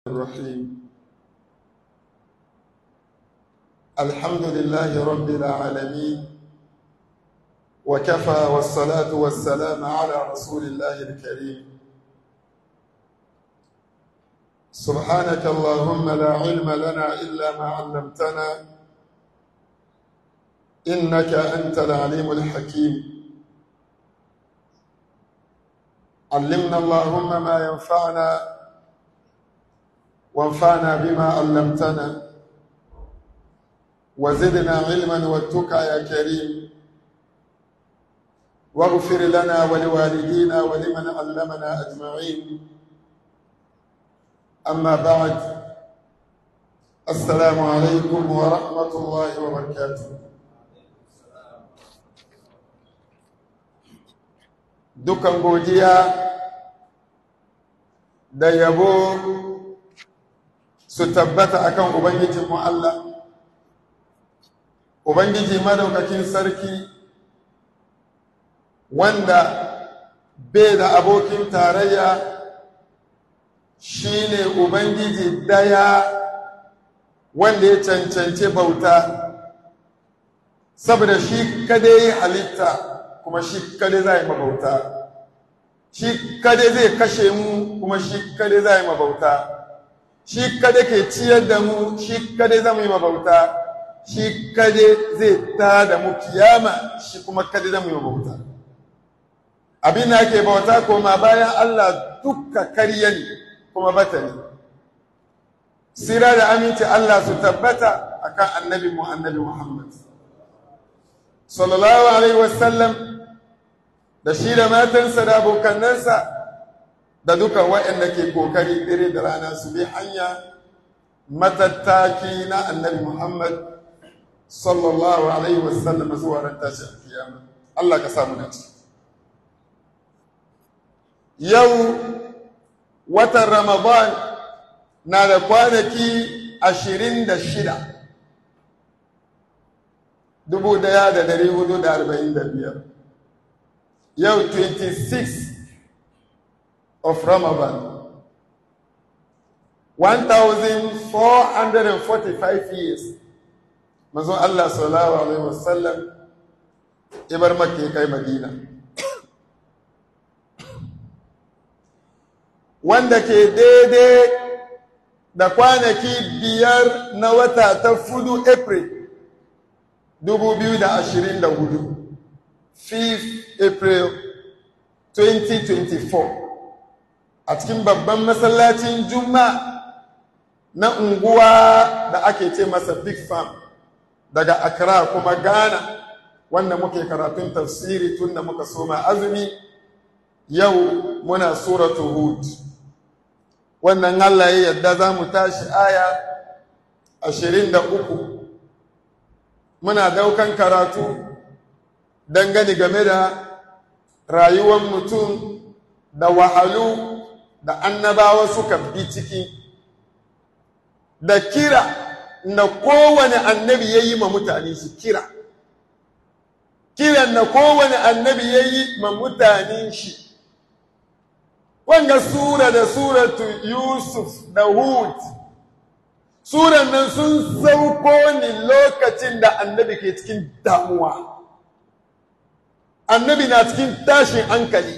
الرحيم. الحمد لله رب العالمين، وكفى، والصلاة والسلام على رسول الله الكريم. سبحانك اللهم لا علم لنا إلا ما علمتنا، إنك أنت العليم الحكيم. علمنا اللهم ما ينفعنا، وانفعنا بما علمتنا، وزدنا علما واتقى يا كريم. واغفر لنا ولوالدينا ولمن علمنا أجمعين. أما بعد، السلام عليكم ورحمة الله وبركاته. dukan godiya da yabo su tabbata akan Ubangijinmu Allah, Ubangiji madaukakin sarki wanda bai da abokin tarayya, shine Ubangiji daya wanda ya cancanci bauta, saboda shi kadai halitta kuma shi kadai zai mabauta, shi kadai zai kashe mu kuma shi kadai zai mabauta, shi kada ke ciyar da mu, shi kada zama yi mabauta, shi kada zai ta da mu kiyama, shi kuma kada zama yi mabauta. Abin da ake bauta koma bayan Allah duka karya ne kuma bata ne. Sira da aminci Allah su tabbata akan annabi Muhammad sallallahu alaihi wasallam, da shi da matansa da abokannansa da duka waɗanda ke kokari dare da rana su bi hanya matattaki na annabi Muhammad sallallahu alaihi wasallam zuwa ran tashin kiyama. Allah ka samu dace. Yau watan Ramadan na da kwanaki 26, 1445. Yau 26 of Ramadan, 1445 years manzon Allah sallallahu alaihi wasallam ibar Makka kai Madina, wanda ke daidai da kwanaki 5 na wata ta fudu April 2024, 5th April 2024, a cikin babban masallacin Juma'a na unguwa da ake ce masa Big Farm daga Accra kuma Ghana, wanda muke karatun tafsiri tun da muka soma azumi. Yau muna suratul Hud, wannan Allah ya yadda za mu tashi aya 23. Muna daukan karatu dangane game da rayuwar mutum da wahalu da annabawa suka bi ciki, da kira na kowane annabi ya yi ma mutane shi, kiran na kowane annabi ya yi ma mutane shi. Wanga sura da suratu Yusuf da Hud, suran nan sun sauko ni lokacin da annabi ke cikin damuwa, annabi na cikin tashin hankali.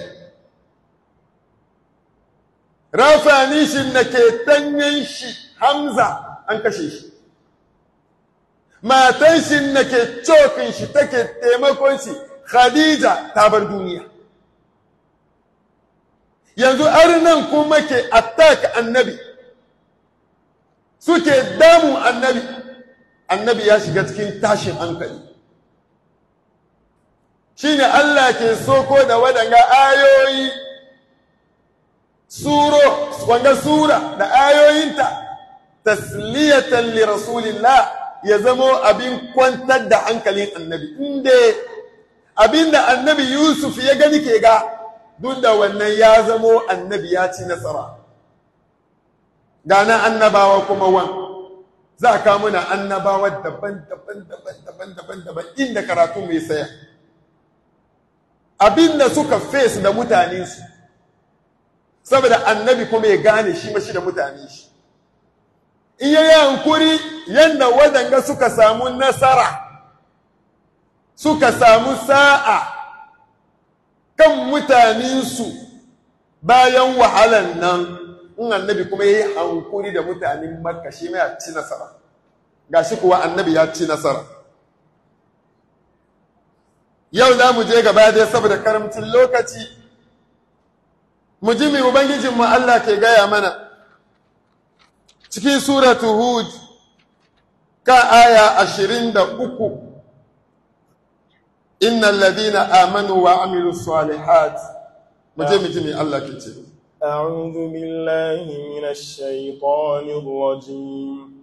Rafani shi na ke tanyen shi Hamza an kashe shi, matan shi na ke cokin shi take taimakon shi Khadija ta bar duniya. Yanzu arnan kuma ke attack annabi, suke damun annabi ya shiga cikin tashin hankali. Shine Allah ke soko da wadanga ayoyi, wanga sura da ayoyinta tasliyatan li rasulillah, ya zamo abin kwantar da hankalin annabi. Inda abinda annabi Yusuf ya gani ke ga, duk da wannan ya zamo annabi ya ci nasara. Gana annabawa kuma za ka muna annabawa daban inda karatu mai saya. Abinda suka face da mutane su, saboda annabi kuma ya gane shi mashi da mutane shi. in yayi hankuri yanda wadanga suka samu nasara suka samu sa'a kan mutanensu bayan wahalan nan, in annabi kuma yayi hankuri da mutanen Makka shi mai ci nasara. Gashi kuwa annabi ya ci nasara. Yau za mu je gaba dai saboda karamcin lokaci, mu ji mai Ubangijinmu Allah ke gaya mana cikin suratu Hud ka aya 23, innal ladina amanu wa amilu salihat. Mu je mu ji mai Allah ke ce. أعوذ بالله من الشيطان الرجيم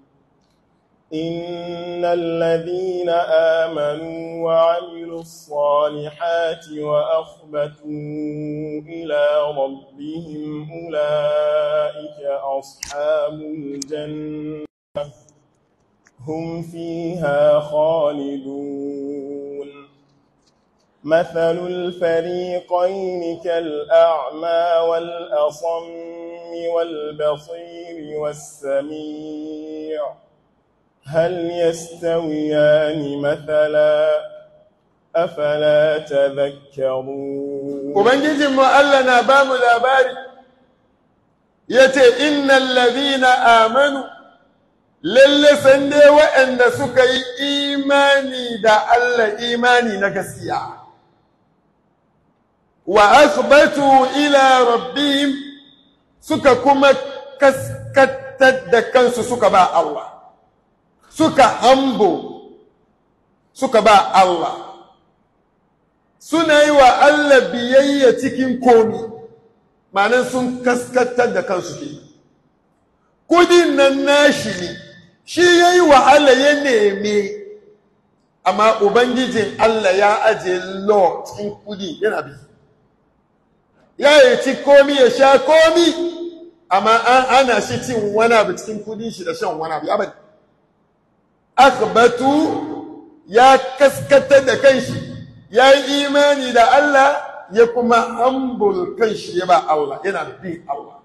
إن الذين آمنوا وعملوا الصالحات وأخبتوا إلى ربهم أولئك أصحاب الجنة هم فيها خالدون مثل الفريقين كالأعمى والأصم والبصير والسميع هل يستويان مثلا أفلا تذكرون Ubangijin mu Allah na ba mu labari yace innal ladhina amanu lalle sande waɗanda suka yi imani da Allah imani na gaskiya wa akhbatu ila rabbihim suka kuma kaskatar da kansu suka ba Allah suka ba Allah suna yi wa Allah biyayya cikin komi ma'anar sun kaskatar da kansu ke kudin nan nashi ne shi ya yi wahala ya neme amma ubangijin Allah ya aje law cikin kudi yana bi ya yi ci komi ya sha komi amma an ana shi cin wani abu cikin kudin shi da shan wani abu ya bari akhbatu ya kaskatar da kanshi ya yi imani da Allah ya kuma humble kanshi ya ba Allah yana bi Allah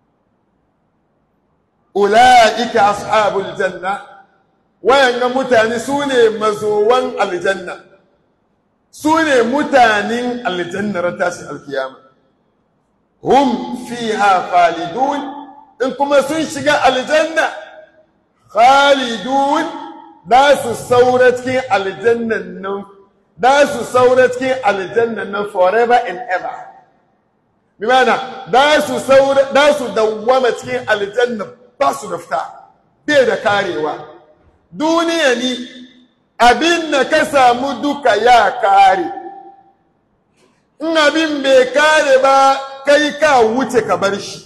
ula'ika ashabul janna wayannan mutane su ne mazowan aljanna su ne mutanen aljanna ran tashi alkiyama hum fiha khalidun in kuma sun shiga aljanna khalidun da su saura cikin aljannan nan da su saura cikin aljannan nan forever and ever bi mana da su dawwama cikin aljanna ba su da fita bai da karewa duniya ni abin da ka samu duka ya kare in abin bai kare ba kai ka wuce ka bar shi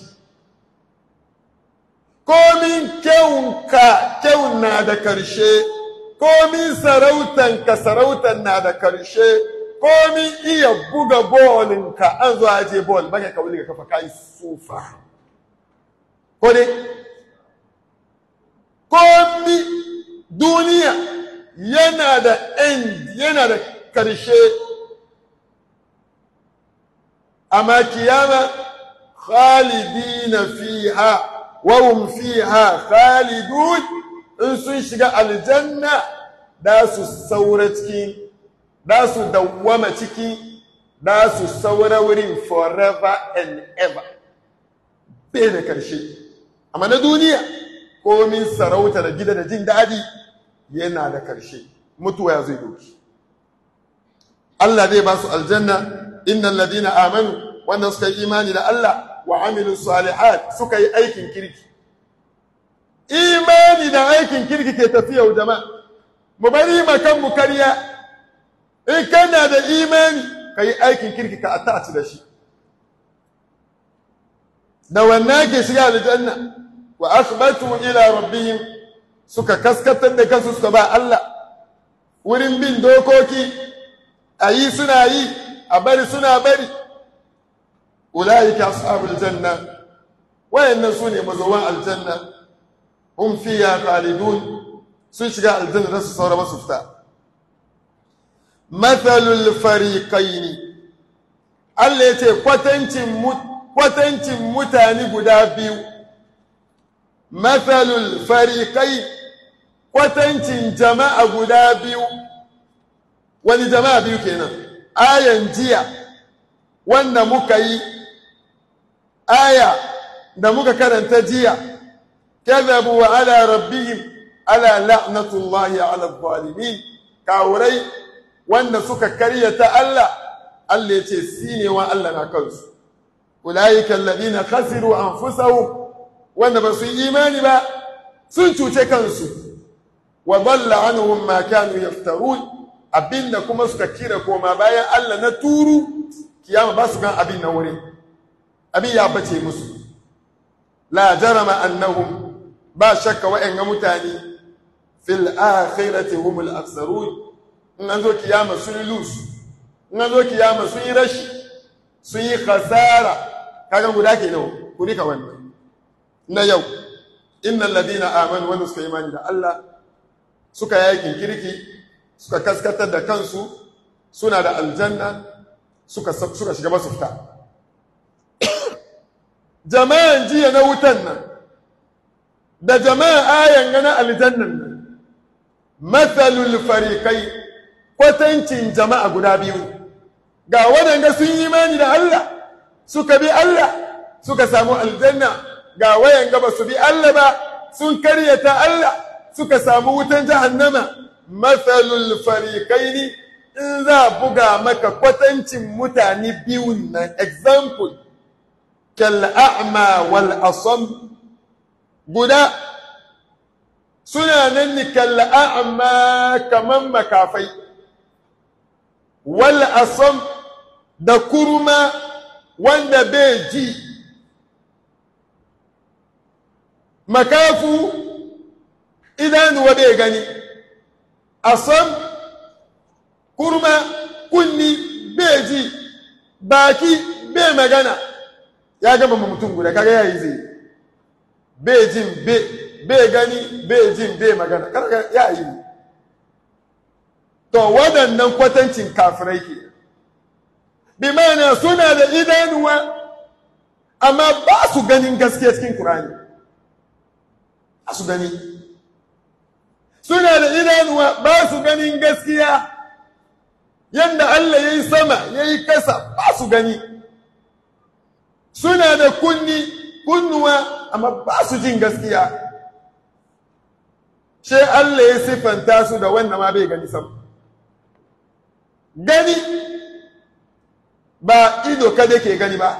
komin kyau na da karshe komin sarautan na da karshe komin iya buga bolinka an zo aje bol baka ka wuli ka kafa kai sufa ko dai komi duniya yana da end yana da karshe amma kiyama khalidina fiha wa hum fiha khalidun in sun shiga aljanna da su saura ciki da su dawwama ciki da su saura wurin forever and ever bai da karshe amma na duniya komin sarauta da gida da jin daɗi yana da karshe mutuwa ya zai doki Allah zai ba su aljanna innal ladina amanu wanda suka yi imani da Allah wa amilu salihat suka yi aikin kirki imani da aikin kirki ke tafiya jama'a mu bari makan mu kariya in kana da imani ka yi aikin kirki ka attach da shi da wannan ke shiga aljanna wa akhbatu ila rabbihim suka kaskatar da kansu suka ba Allah wurin bin dokoki ayi suna yi a bari suna bari ulaika ashabul janna wayannan sune mazawan aljanna hum fiha khalidun sun shiga aljanna da su saura masu fita mathalul fariqaini Allah yace kwatancin mutane guda biyu mathalul fariqai kwatancin jama'a guda biyu. Wani jama'a biyu kenan? Ayan jiya wanda muka yi, aya da muka karanta jiya, kadhabu wa ala rabbihim ala la'natullahi ala zalimin, kawurai wanda suka karyata Allah, Allah ya ce sinewa Allah na kansu. Ulaika alladhina khasiru anfusahum, wanda ba su yi imani ba sun cuce kansu. Wa dalla anhum ma kanu yaftarun, abinda kuma suka kira koma bayan Allah na turu, kiyama ba su gan abin na wuri, abin ya bace musu. La jarama annahum, ba shakka wa'anga mutane fil akhirati humul aksarun, in an zo kiyama sun lose, in an zo kiyama sun yi rashi, sun yi khasara. Kagan guda ke nawa ku rika wannan na yau. Innal ladina amanu, wanda suka imani da Allah, suka yakin kirki, suka kaskatar da kansu, suna da aljanna, suka shiga masu fita. Jama'an jiya na wutan nan da jama'an ayan gana aljannan nan, mathalul fariqai kwatancin jama'a guda biyu. Ga waɗanda sun yi imani da Allah, suka bi Allah, suka samu aljanna. Ga wayan gaba su bi Allah ba, sun karyata Allah, suka samu wutan jahannama. Mathalul fariqaini, in za buga maka kwatancin mutane biyun nan, example, kal a'ma wal asam, guda suna nan ni kal a'ma kaman makafai, wal asam da kurma wanda bai ji. Makafu idanuwa bai gani, asam kurma kunni bai ji, baki bai magana. Ya gaba mutum guda, kaga yayi zai bai jin bai gani, bai jin bai magana, kaga yayi. To waɗannan kwatancin kafirai ke, bi mana suna da idanuwa amma ba su ganin gaskiya cikin Qur'ani, ba su gani. Suna da idanuwa ba su ganin gaskiya, yanda Allah ya yi sama ya yi kasa ba su gani. Suna da kunnuwa amma ba su jin gaskiya. She Allah ya siffanta su da wanda ma bai gani sam. Gani ba ido kada ke gani ba,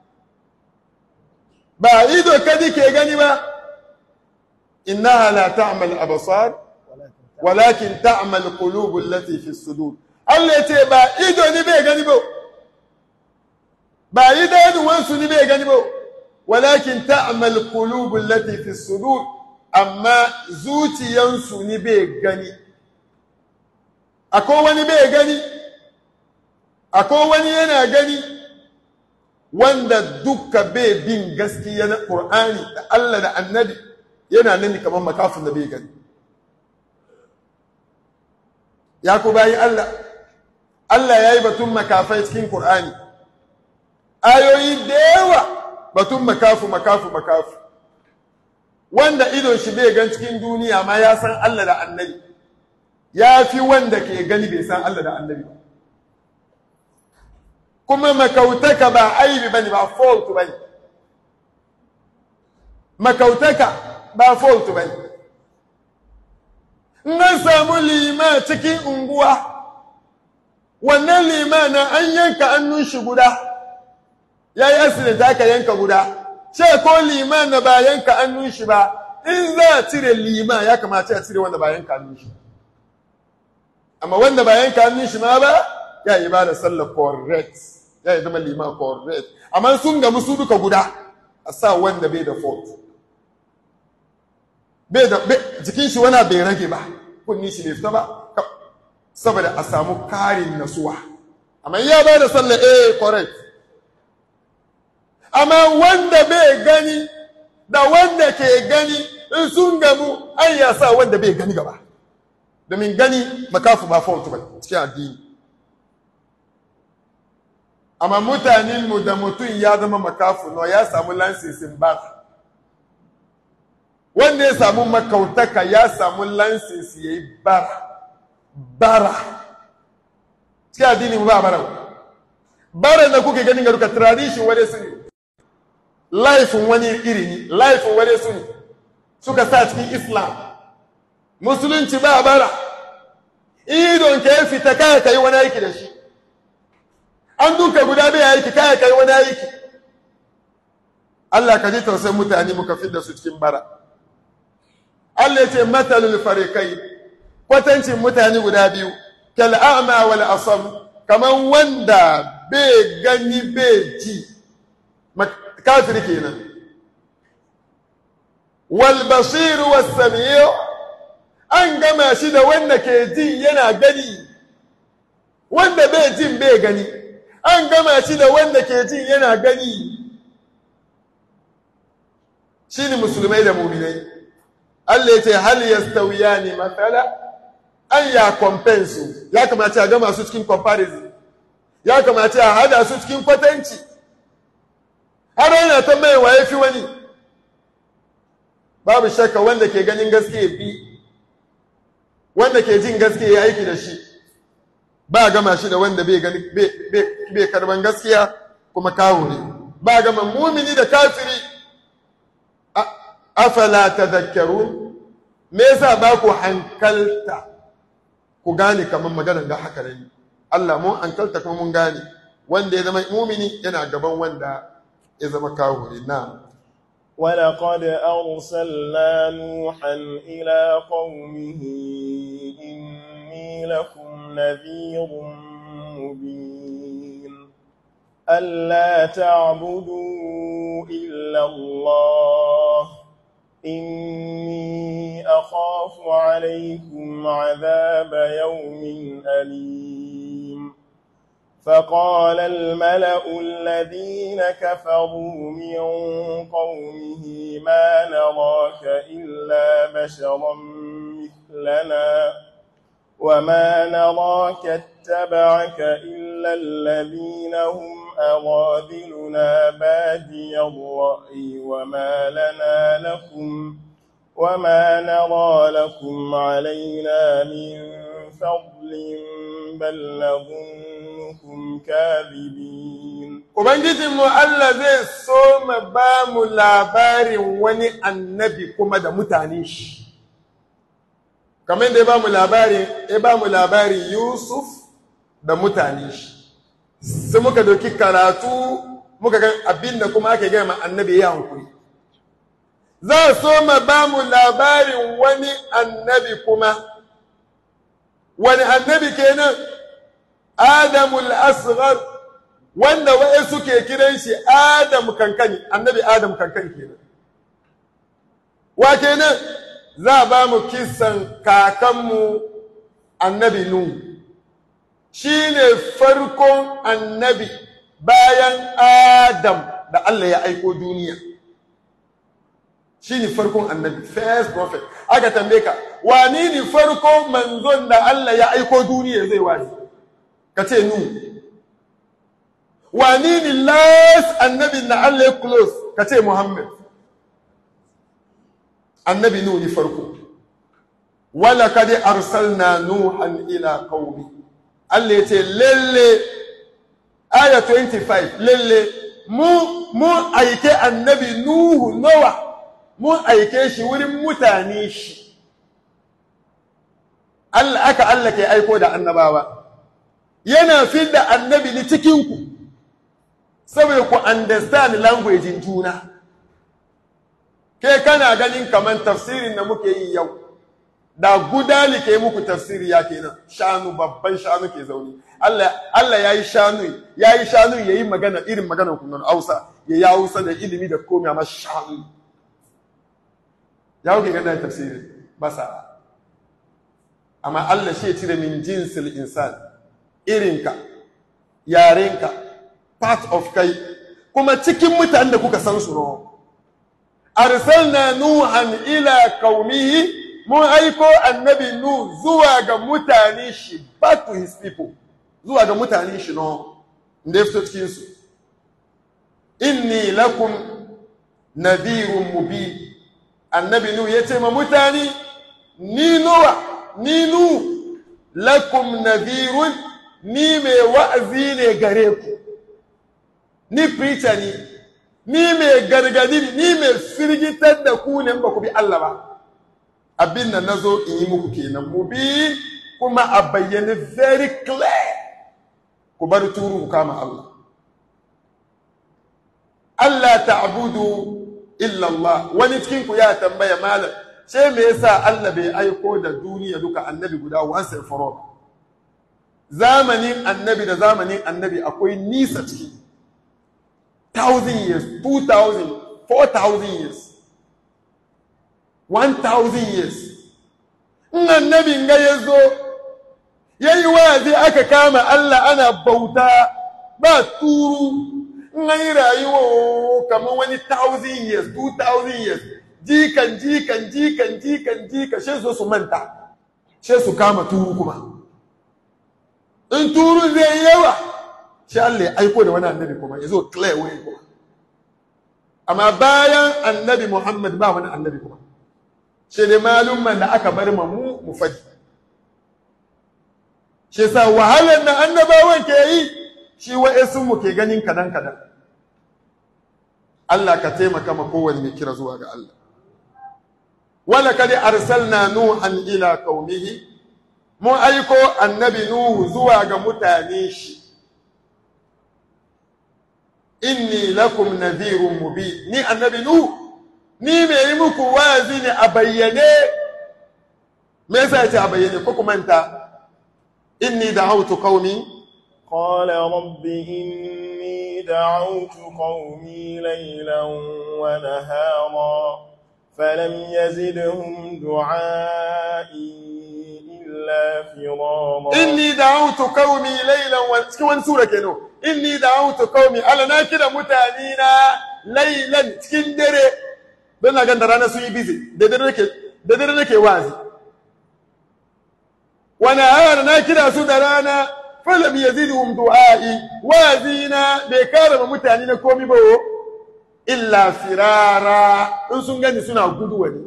ba ido kada ke gani ba. Innaha la ta'mal absar walakin ta'mal qulub allati fi sudur. Allah ya ce ba ido ni bai gani ba, ba idanuwansu ni bai gani ba, walakin ta'mal qulub allati fi sudur, amma zuciyansu ni bai gani. Akwai wani bai gani, akwai wani yana gani, wanda duka bai bin gaskiya na Qur'ani da Allah da Annabi, yana nan kamar makafin da bai gani. Ya ku bayi Allah, Allah ya yi batun makafai cikin Qur'ani, ayoyi da yawa batun makafu. Wanda idon shi bai gan cikin duniya ma ya san Allah da Annabi, ya fi wanda ke gani bai san Allah da Annabi ba. Kuma makautaka ba aibi bane, ba fault bane. Makautaka ba fault bane. In an samu lima cikin unguwa, wannan lima na an yanka hannun shi guda, ya yi asiri da aka yanka guda, ce ko lima na ba yanka hannun shi ba, in za a cire lima ya kamata a cire wanda ba yanka hannun shi. Amma wanda ba yanka hannun shi ma ba, ya yi ba da sallah correct, ya yi zama lima correct. Amma sun gamu su duka guda, a sa wanda bai da fault. Jikin shi wana bai rage ba, kunni shi bai fita ba, saboda a samu karin nasuwa. Amma ya ba da sallah correct. Amma wanda bai gani da wanda ke gani in sun gamu, an ya sa wanda bai gani gaba. Domin gani makafu ba fault ba cikin addini. Amma mutanen mu da mutum ya zama makafu no, ya samu lansisin ba. wanda ya samu makautaka ya samu lansinsi yayi bara cikin addini mu ba bara da kuke ganin ga duka tradition wani su ne, life wani iri ne, life wani su ne suka sa cikin Islam. Musulunci ba bara, idon ka ya fita kaya kai wani aiki da shi, an duka guda bai aiki kaya kai wani aiki. Allah ka ji tausayin mutane muka fi da su cikin bara. Allah ya ce matalul farikai, kwatancin mutane guda biyu, kal a'ma wal asam, kaman wanda bai gani bai ji, kafiri kenan. Wal basir was sami', an gama shi da wanda ke ji yana gani, wanda bai jin bai gani, an gama shi da wanda ke ji yana gani. Shi ne musulmai da muminai. Allah ya ce hal yastawiyani mathala, an ya compensu, ya kamata a gama su cikin comparison, ya kamata a hada su cikin kwatanci, har yana ta mai waye fi wani. Babu shakka wanda ke ganin gaskiya bi, wanda ke jin gaskiya ya aiki da shi, ba gama shi da wanda bai karban gaskiya kuma kawo ne. Ba gama mumini da kafiri. Afala tadhakkarun, me yasa ba ku hankalta ku gane kaman maganar da haka ne? Allah mun hankalta kuma mun gane wanda ya zama mumini yana gaban wanda ya zama kafiri. Na ولقد أرسلنا نوحا إلى قومه إني لكم نذير مبين ألا تعبدوا إلا الله إني أخاف عليكم عذاب يوم أليم فقال الملأ الذين كفروا من قومه ما نراك إلا بشرا مثلنا وما نراك اتبعك إلا الذين هم أراذلنا بادي الرأي وما نرى لكم علينا من فضل بل نظنكم كاذبين. Ubangijinmu Allah zai so ma ba mu labarin wani annabi kuma da mutane shi. Kamar da ya ba mu labarin Yusuf da mutane shi. Sai muka doki karatu muka ga abin da kuma ake gaya ma annabi ya hankuri. Za so ma ba mu labarin wani annabi kuma. Wani annabi kenan? Adamul Asghar, wanda waye suke kiran shi Adam kankani, annabi Adam kankani kenan. Wa kenan? Za ba mu kisan kakanmu annabi Nuhu. Shi ne farkon annabi bayan Adam da Allah ya aiko duniya. Shi ne farkon annabi, first prophet. Aka tambaye ka, wani ne farkon manzon da Allah ya aiko duniya zai wani? Ka ce Nuhu. Wani ne last annabi da Allah ya close? Ka ce Muhammad. Annabi Nuhu ne farko. Wala kadi arsalna Nuhan ila qaumi. Allah ya ce lalle aya 25 lalle mu aike annabi Nuhu Noah, mu aike shi wurin mutane shi. Allah ke aiko da annabawa, yana fidda annabi ni cikin ku saboda ku understand language juna. Ke kana ganin kaman tafsirin da muke yi yau, da gudali ke muku tafsiri ya kenan, shanu babban shanu ke zaune. Allah yayi shanu yayi magana irin maganar kunan Hausa, ya Hausa da ilimi da komai amma shanu. Ya kuke ganin tafsiri basa. Amma Allah shi ya cire min jinsil insan, irinka, yarenka, part of kai, kuma cikin mutanen da kuka san su no. Arsalna Nuhan ila qaumihi, mun aiko annabi Nu zuwa ga mutane shi, back to his people, zuwa ga mutane shi no, inda ya fito cikin su. Inni lakum nadhirun mubin, annabi nu yace ma mutane ni nu lakum nadhirun ni mai wa'azi ne gare ku ni preacher ni mai gargadi ni mai firgitar da ku ne ba ku bi Allah ba abin da nazo in yi muku kenan mubin kuma a bayyane very clear ku bar turu ku kama Allah ta'budu illa Allah wani cikin ku ya tambaya malam sai me yasa Allah bai aiko da duniya duka annabi guda once and for all zamanin annabi da zamanin annabi akwai nisa ciki 1000 years 2000 4000 years 1000 years in annabi ga yazo yayi wazi aka kama Allah ana bauta ba turu in yi rayuwa kamar wani 1000 years 2000 years jikan shi su manta shi su kama turu kuma in turu zai yawa shi Allah ya aiko da wani annabi kuma ya zo clear way kuma amma bayan annabi Muhammad ba wani annabi kuma shi ne malumman da aka bar mu fadi shi sa wahalar da annabawan ke yi shi wa'esun mu ke ganin kadan Allah ka taimaka ma kowanne mai kira zuwa ga Allah wala kad arsalna nuhan ila qaumihi mun aiko annabi nuhu zuwa ga mutane shi inni lakum nadhirun mubin ni annabi nuhu ni mai muku wazi ne a bayyane me yasa yace a bayyane ko kuma manta inni da'awtu qaumi qala rabbi inni da'awtu qaumi laylan wa nahara فلم يزدهم دعائي إلا فرارا إني دعوت قومي ليلا وان سورة كنو إني دعوت قومي على ناكد متانينا ليلا تكين دري بنا قندرانا سوي بيزي ددر نكي وازي ونهار ناكد سودرانا فلم يزدهم دعائي وازينا بكارم متانينا كومي بو illa firara in sun gani suna guduwa ne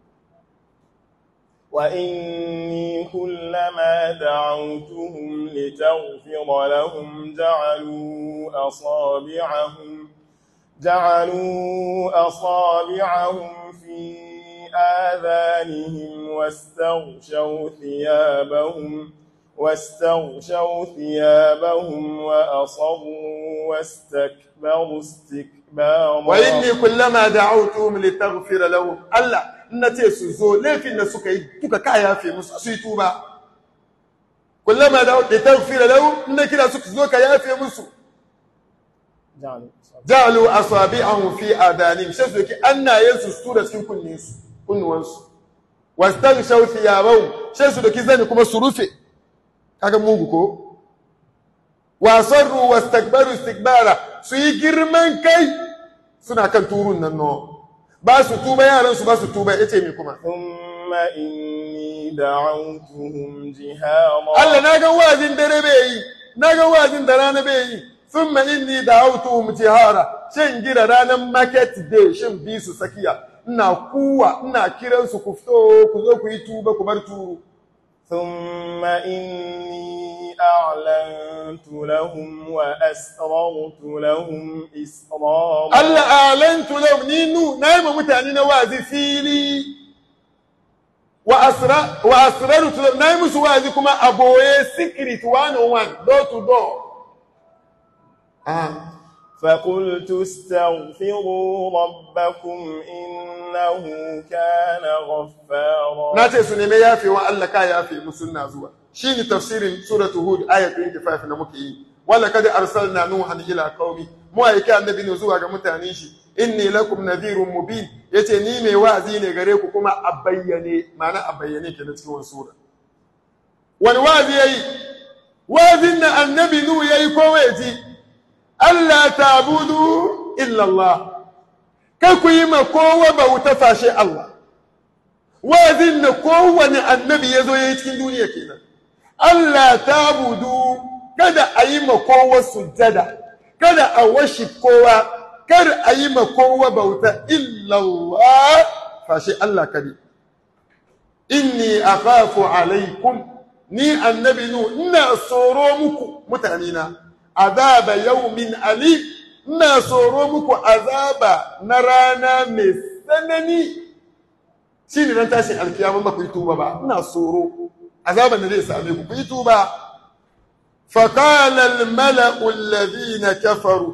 wa inni kullama da'awtuhum litaghfira lahum ja'alu asabi'ahum fi آذانهم واستغشوا ثيابهم وأصروا واستكبروا استكبارا وإني كلما دعوتهم لتغفر لهم الله نتي سوزو لكن سكاي توكا كايا في مسو توبا كلما دعوت لتغفر لهم انك لا سوزو كايا في مسو جعلوا أصابعهم في آذانهم شسوكي أن يسستور cikin kunnuwansu wastaghshaw thiyabahum shasu da kizani kuma su rufe kaga mugu ko wasarru wastakbaru istikbara su yi girman kai suna kan turun nan no ba su tuba yaran su ba su tuba yace me kuma thumma inni da'awtuhum jihara Allah naga wazin dare bai naga wazin da rana bai thumma inni da'awtuhum jihara shin gira ranan market day shin bi su sakiya ina kiran su ku fito ku zo ku yi tuba ku bar turu ثم إني أعلنت لهم وأسررت لهم إسرارا الله أعلنت لهم نينو نايم متعني نوازي فيلي وأسررت لهم نايم سوازي كما أبوي سكرت 101 دور تو دور فقلت استغفروا ربكم إنه كان غفارا ناتي سنمي يافي وألا كا يافي مسلنا زوا شيني تفسير سورة هود آية 25 نمكي ولقد أرسلنا نوحا إلى قومي مؤيكا النبي نزوها كمتانيشي إني لكم نذير مبين يتي نيمي وازيني غريكو كما أبيني معنى أبيني كده تكون سورة والوازي وازينا النبي نو يكويتي Allah ta'budu illa Allah kai ku yi ma kowa bauta fashe Allah wazin da kowane annabi yazo yayi cikin duniya kenan Allah ta'budu kada a yi ma kowa sujjada kada a washi kowa kar a yi ma kowa bauta illa Allah fashe Allah kadi inni akhafu alaikum ni annabi nu ina tsoro muku mutanina azaba yawmin ali ina tsoro muku azaba na rana mai tsanani shine dan tashin alkiyama ba ku yi tuba ba ina tsoro azaban da zai same ku yi tuba فقال الملأ الذين كفروا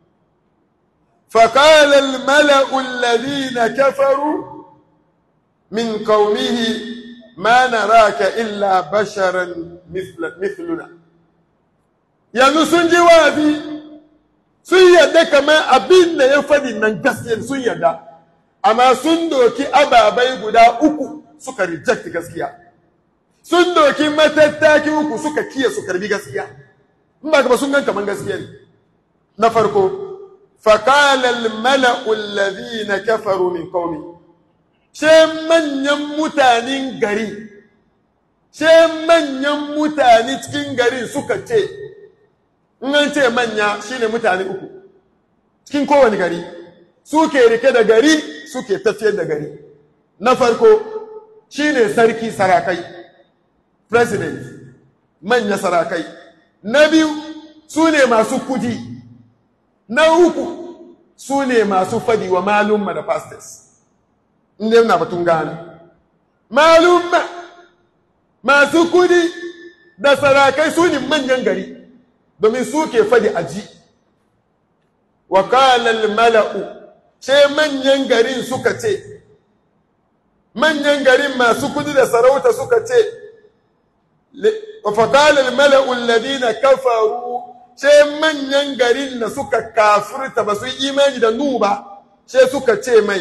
فقال الملأ الذين كفروا من قومه ما نراك إلا بشرا مثلنا yanzu sun ji wazi sun yadda kamar abin da ya faɗi nan gaskiya sun yadda amma sun doki ababai guda uku suka reject gaskiya sun doki matattaki uku suka kiya su karbi gaskiya in ba ka sun gan kamar gaskiya ne na farko faqala al mala'u alladhina kafaru min qaumi sai manyan mutanen gari sai manyan mutane cikin gari suka ce in an ce manya shine mutane uku cikin kowane gari suke rike da gari suke tafiyar da gari na farko shine sarki sarakai president manya sarakai na biyu su ne masu kudi na uku su ne masu fadi wa malumma da pastors inda yana batun gane malumma masu kudi da sarakai su ne manyan gari domin su ke fadi aji wa qala al mala'u sai manyan garin suka ce manyan garin masu kudi da sarauta suka ce wa qala al mala'u alladhina kafaru sai manyan garin da suka kafirta ba su imani da nu ba sai suka ce mai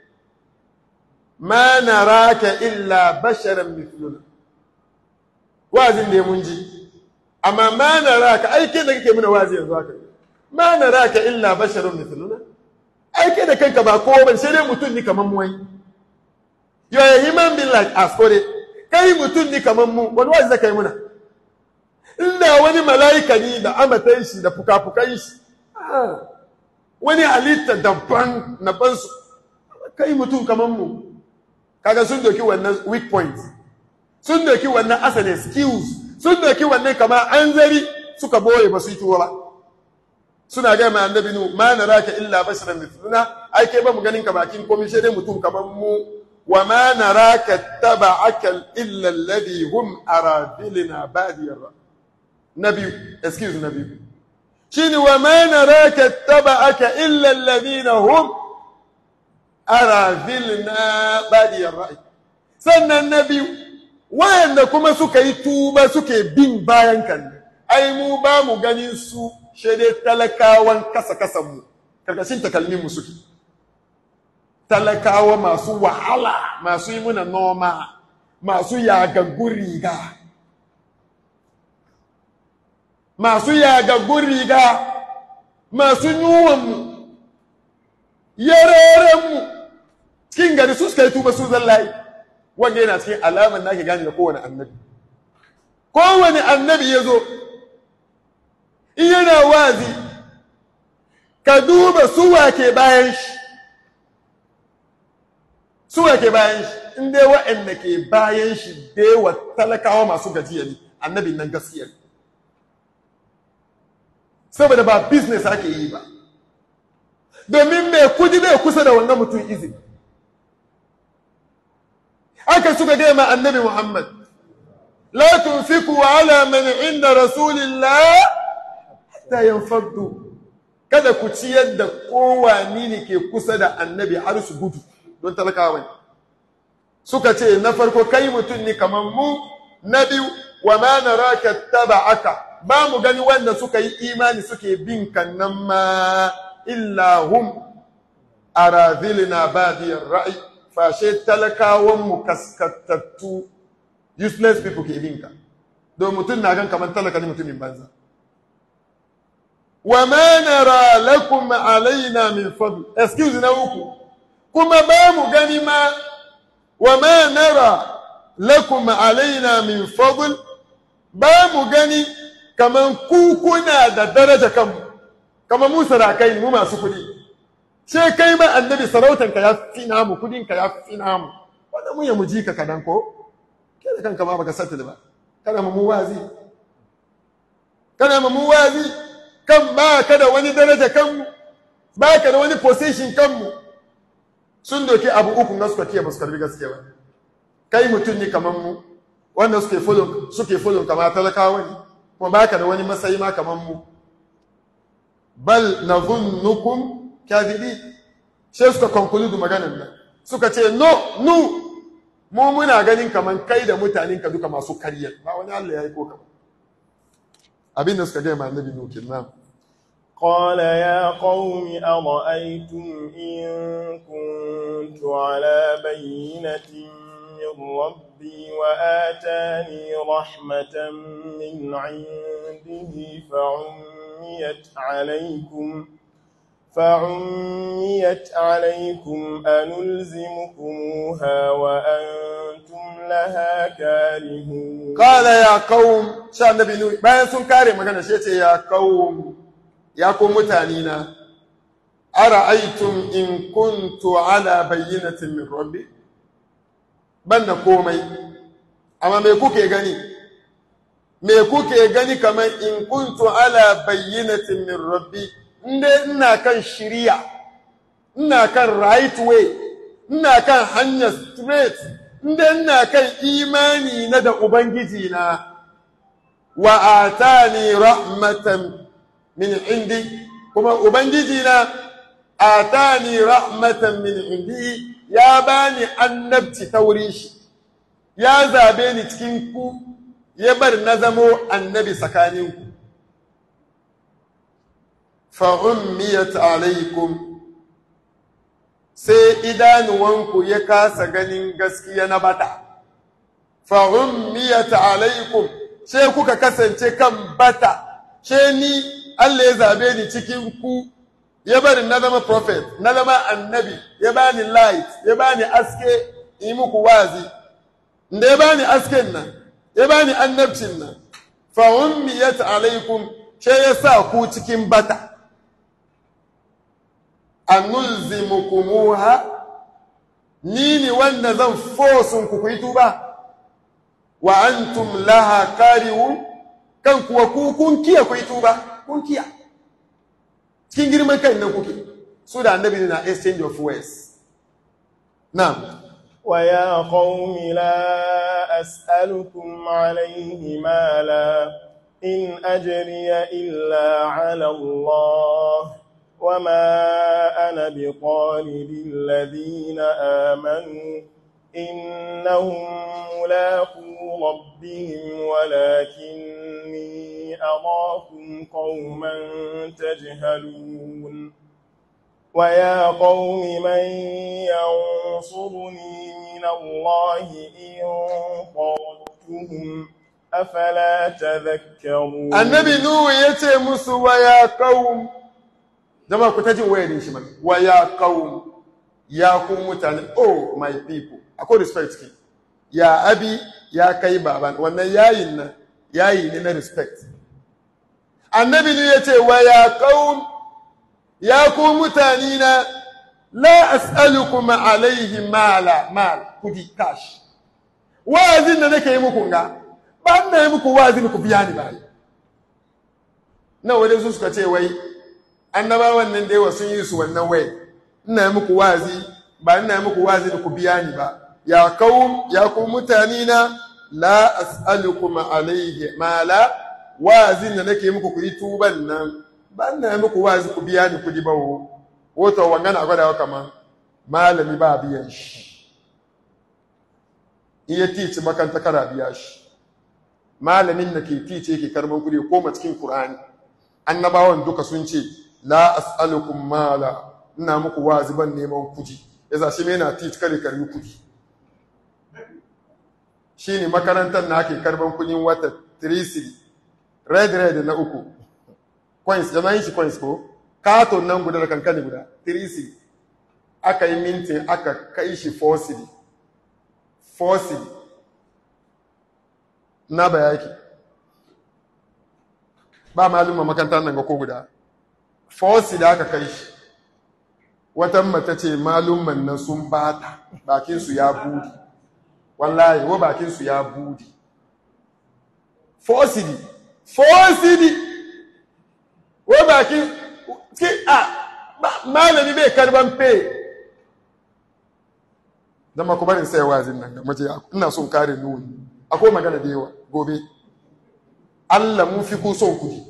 ma naraka illa basharan mithluna wazin da mun ji amma ma naraka aike da kake muna wazi yanzu haka ma naraka illa basharun mithluna aike da kanka ba kowa ban sai dai mutum ni kaman mu wai you are a human being like us kore kai mutum ni kaman mu wani wazi zaka yi muna inda wani malaika ni da amatan shi da fukafukan shi wani halitta daban na bansu kai mutum kaman mu kaga sun doki wannan weak point sun doki wannan asane skills sun doki wannan kama an zari suka boye ba su yi tuwa ba suna ga mai annabi nu ma naraka illa basharan mithluna ai kai ba mu ganin ka bakin komai sai dai mutum kaman mu wa ma naraka taba'aka illa alladhi hum aradilna badiyar nabi excuse nabi shine wa ma naraka taba'aka illa alladhina hum aradilna badiyar ra'i sannan nabi wayanda kuma suka yi tuba suke bin bayan kan ai mu ba mu ganin su shede talakawan kasa mu karkashin takalmin mu suke talakawa masu wahala masu yi muna noma masu yagaggun riga masu yuwan mu yareren mu cikin gari su suka yi tuba su zallahi wanda yana cikin alamar da ake gane da kowane annabi ya zo in yana wazi ka duba suwa ke bayan shi in dai waɗanda ke bayan shi dewa talakawa masu gajiya ne annabin nan gaskiya ne saboda ba business ake yi ba domin mai kudi bai kusa da wannan mutum izini aka suka gaya ma annabi Muhammad la tunfiku ala man inda rasulillah hatta yanfaddu kada ku ciyar da kowani ne ke kusa da annabi har su gudu don talakawa suka ce na farko kai mutum ne kaman mu na biyu wa ma naraka taba'aka ba mu gani wanda suka yi imani suke bin kan nan ma illa hum aradhilna badiyar ra'i fashe talakawanmu kaskatattu useless people ke binka don mutum na gan kamar talaka ne mutumin banza wa ma nara lakum alaina min fadl excuse na uku kuma ba mu gani ma wa ma nara lakum alaina min fadl ba mu gani kamar ku kuna da daraja kanmu kamar mu sarakai mu masu kudi ce kai ma annabi sarautanka ya fi namu, kudinka ya fi namu, wanda mun ya muji ka kadan ko ke da kanka ma baka sata ba, kana mu wazi, kana mu wazi kan ba ka da wani daraja kanmu, ba ka da wani position kanmu. Sun doki abu uku na suka kiyaye ba su karbi gaskiya ba. Kai mutum ne kaman mu, wanda suke follow kama talakawa ne, kuma ba ka da wani masayi ma kaman mu. Bal nadhunnukum kadhibi. Sai suka conclude maganar nan. Suka ce no, mu muna ganin kaman kai da mutanen ka duka masu kariya. Ba wani Allah ya yi ko kaman. Abin da suka ga ma annabi nukin nan. قال يا قوم أرأيتم إن كنت على بينة من ربي وآتاني رحمة من عنده فعميت عليكم أنلزمكموها وأنتم لها كارهون. قال يا قوم شاء النبي نوح bayan sun kare magana shi ce ya qaum ya ku mutanina ara'aytum in kuntu ala bayyinatin min rabbi, banda komai amma me kuke gani kamar in kuntu ala bayyinatin min rabbi, inda ina kan shiriya, ina kan right way, ina kan hanya straight, inda ina kan imani na da ubangiji na, wa atani rahmatan min indi, kuma ubangiji na atani rahmatan min indi, ya bani annabci ta wurin shi, ya zabe ni cikin ku, ya bar na zamo annabi tsakaninku. Fa ummiyat alaikum, sai idanuwanku ya kasa ganin gaskiya na bata. Fa ummiyat alaikum, sai kuka kasance kan bata, sai ni Allah ya zabe ni cikin ku, ya bari na zama prophet, na zama annabi, ya bani light, ya bani aske yi muku wazi. Inda ya bani asken nan, ya bani annabcin nan, fa ummiyat alaikum, sai ya sa ku cikin bata. Anulzimukumuha, ni wanda zan fosun ku yi tuba, wa antum laha karihun, kan kuwa ku kun kiya ku yi tuba. Kun kiya cikin girman kai nan kuke, su da annabi na exchange of words. Na'am. ويا قوم لا أسألكم عليه مالا إن أجري إلا على الله وما أنا بطارد الذين آمنوا إنهم ملاقو ربهم ولكني أراكم قوما تجهلون. ويا قوم من ينصرني من الله إن طردتهم أفلا تذكرون. النبي نوح يتي مسو ويا قوم، جماعة كتاجين وين شمال ويا قوم، يا قوم متان oh my people, أكو respect ki ya abi ya kai baban, wannan yayin nan yayi ne na respect. Annabi ne yace waya qaum, ya ku mutanina, la as'alukum alaihi mal kudi cash. Wazin da nake yi muku ga ba na yi muku wazin ku biya ni ba. Na wanda su suka ce wai annabawan nan dai wasu yi su wannan wai, ina yi muku wazi ba ina yi muku wazi da ku biya ni ba. Ya qaum, ya ku mutanina, la as'alukum alaihi mala, wazin da nake yi muku ku yi tuban nan ba na muku wazi ku biya ni kudi ba wo. Wato wangana gwada kaman malami ba biyan shi, in ya tici makanta kara biya shi. Malamin da ke tice yake karban kudi ko ma cikin Qur'ani, annabawan duka sun ce la as'alukum mala, ina muku wazi ban neman kudi, yasa shi mai na tici kare karbi kudi. Shine makarantar na ake karban kudin wata 3 red na uku coins, jama'in shi coins ko katon nan guda da kankani guda 3 aka yi mintin aka kai shi 4 na bayaki ba malumma makarantar nan ga ko guda 4 aka kai shi wata mata ce malumman nan sun bata bakinsu ya budi wallahi wa bakinsu ya budi fosidi wa bakin ki malami bai karban pe dan ma ku barin sai wazin nan mace ina son kare nuni akwai magana da yawa gobe Allah mun fi ku son kudi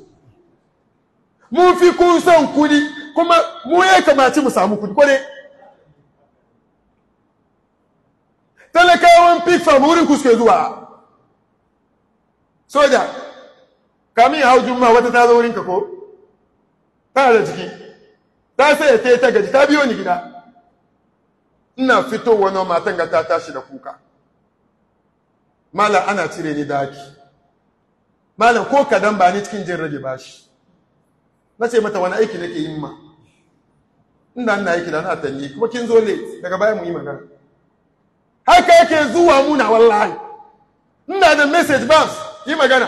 kuma mu ya kamaci mu samu kudi ko ne talakawan fifa wurin ku suke zuwa soja kamin hau juma wata ta zo wurinka ko ta da jiki ta sai ta gaji ta biyo ni gida ina fitowa na matan ga ta tashi da kuka malam ana cire ni daki malam ko kadan ba ni cikin jin rage bashi na ce mata wani aiki nake yin ma inda ina aiki da na tanyi kuma kin zo late daga baya mu yi magana haka yake zuwa muna wallahi ina da message box yi magana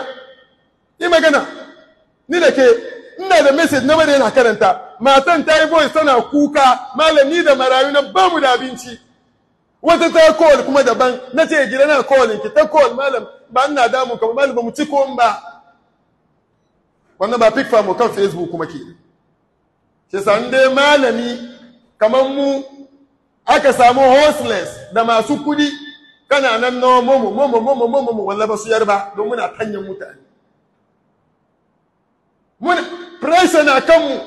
ni da ke ina da message na bada yana karanta matan ta yi voice tana kuka malami da marayu na ba mu da abinci wata ta call kuma daban na ce gida na call ki ta call malam ba ina damu ka malam ba mu ci ko ba wannan ba pick farm kan Facebook kuma ke sai san dai malami kaman mu aka samu hostless da masu kudi kana nan no momo wallahi ba su yarba don muna tanyan mutane mun pressure na kanmu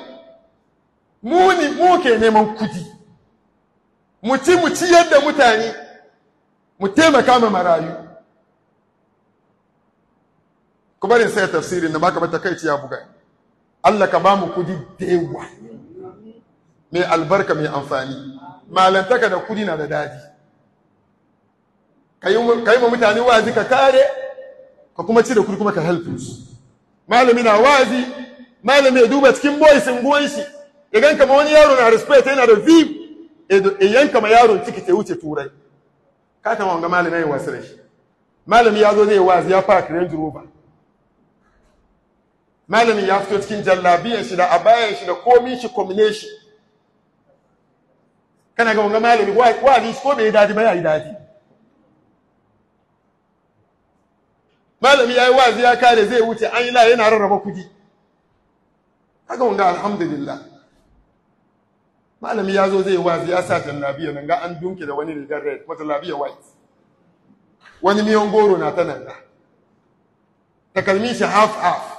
mu ke neman kudi mu ci yadda mutane mu taimaka ma marayu ku bari sai tafsirin da baka bata kai ya buga Allah ka ba mu kudi dewa mai albarka mai amfani malantaka da kudi na da dadi kai ma mutane wazi ka kare ka kuma ci da kudi kuma ka help su malami na wazi malami ya duba cikin boys unguwan shi idan kama wani yaro na respect yana da vip yanka ma yaro ciki ta wuce turai ka ta wanga malami ya wasu da shi malami ya zo zai wazi ya park Range Rover malami ya fito cikin jallabiyan shi da abayan shi da komin shi combination kana ga wanga malami wazi ko bai dadi ba ya yi dadi malami ya yi wazi ya kare zai wuce an yi la yana rarraba kudi kaga wanga alhamdulillah malami ya zo zai wazi ya sa jallabiya nan ga an dunke da wani rigar red wata labiya white wani miyan goro na ta nan da takalmin shi half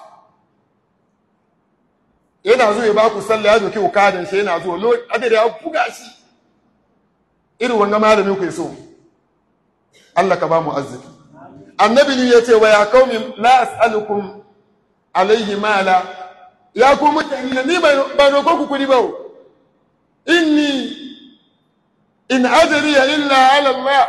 yana zo ya ba ku sallah ya doke ukadan shi yana zo adada ya buga shi irin wanga malamin ku so Allah ka ba mu arziki annabi ne yace wa ya qaumi la as'alukum alayhi mala ya ku mutane ni ba roko ku kudi ba inni in ajriya illa ala Allah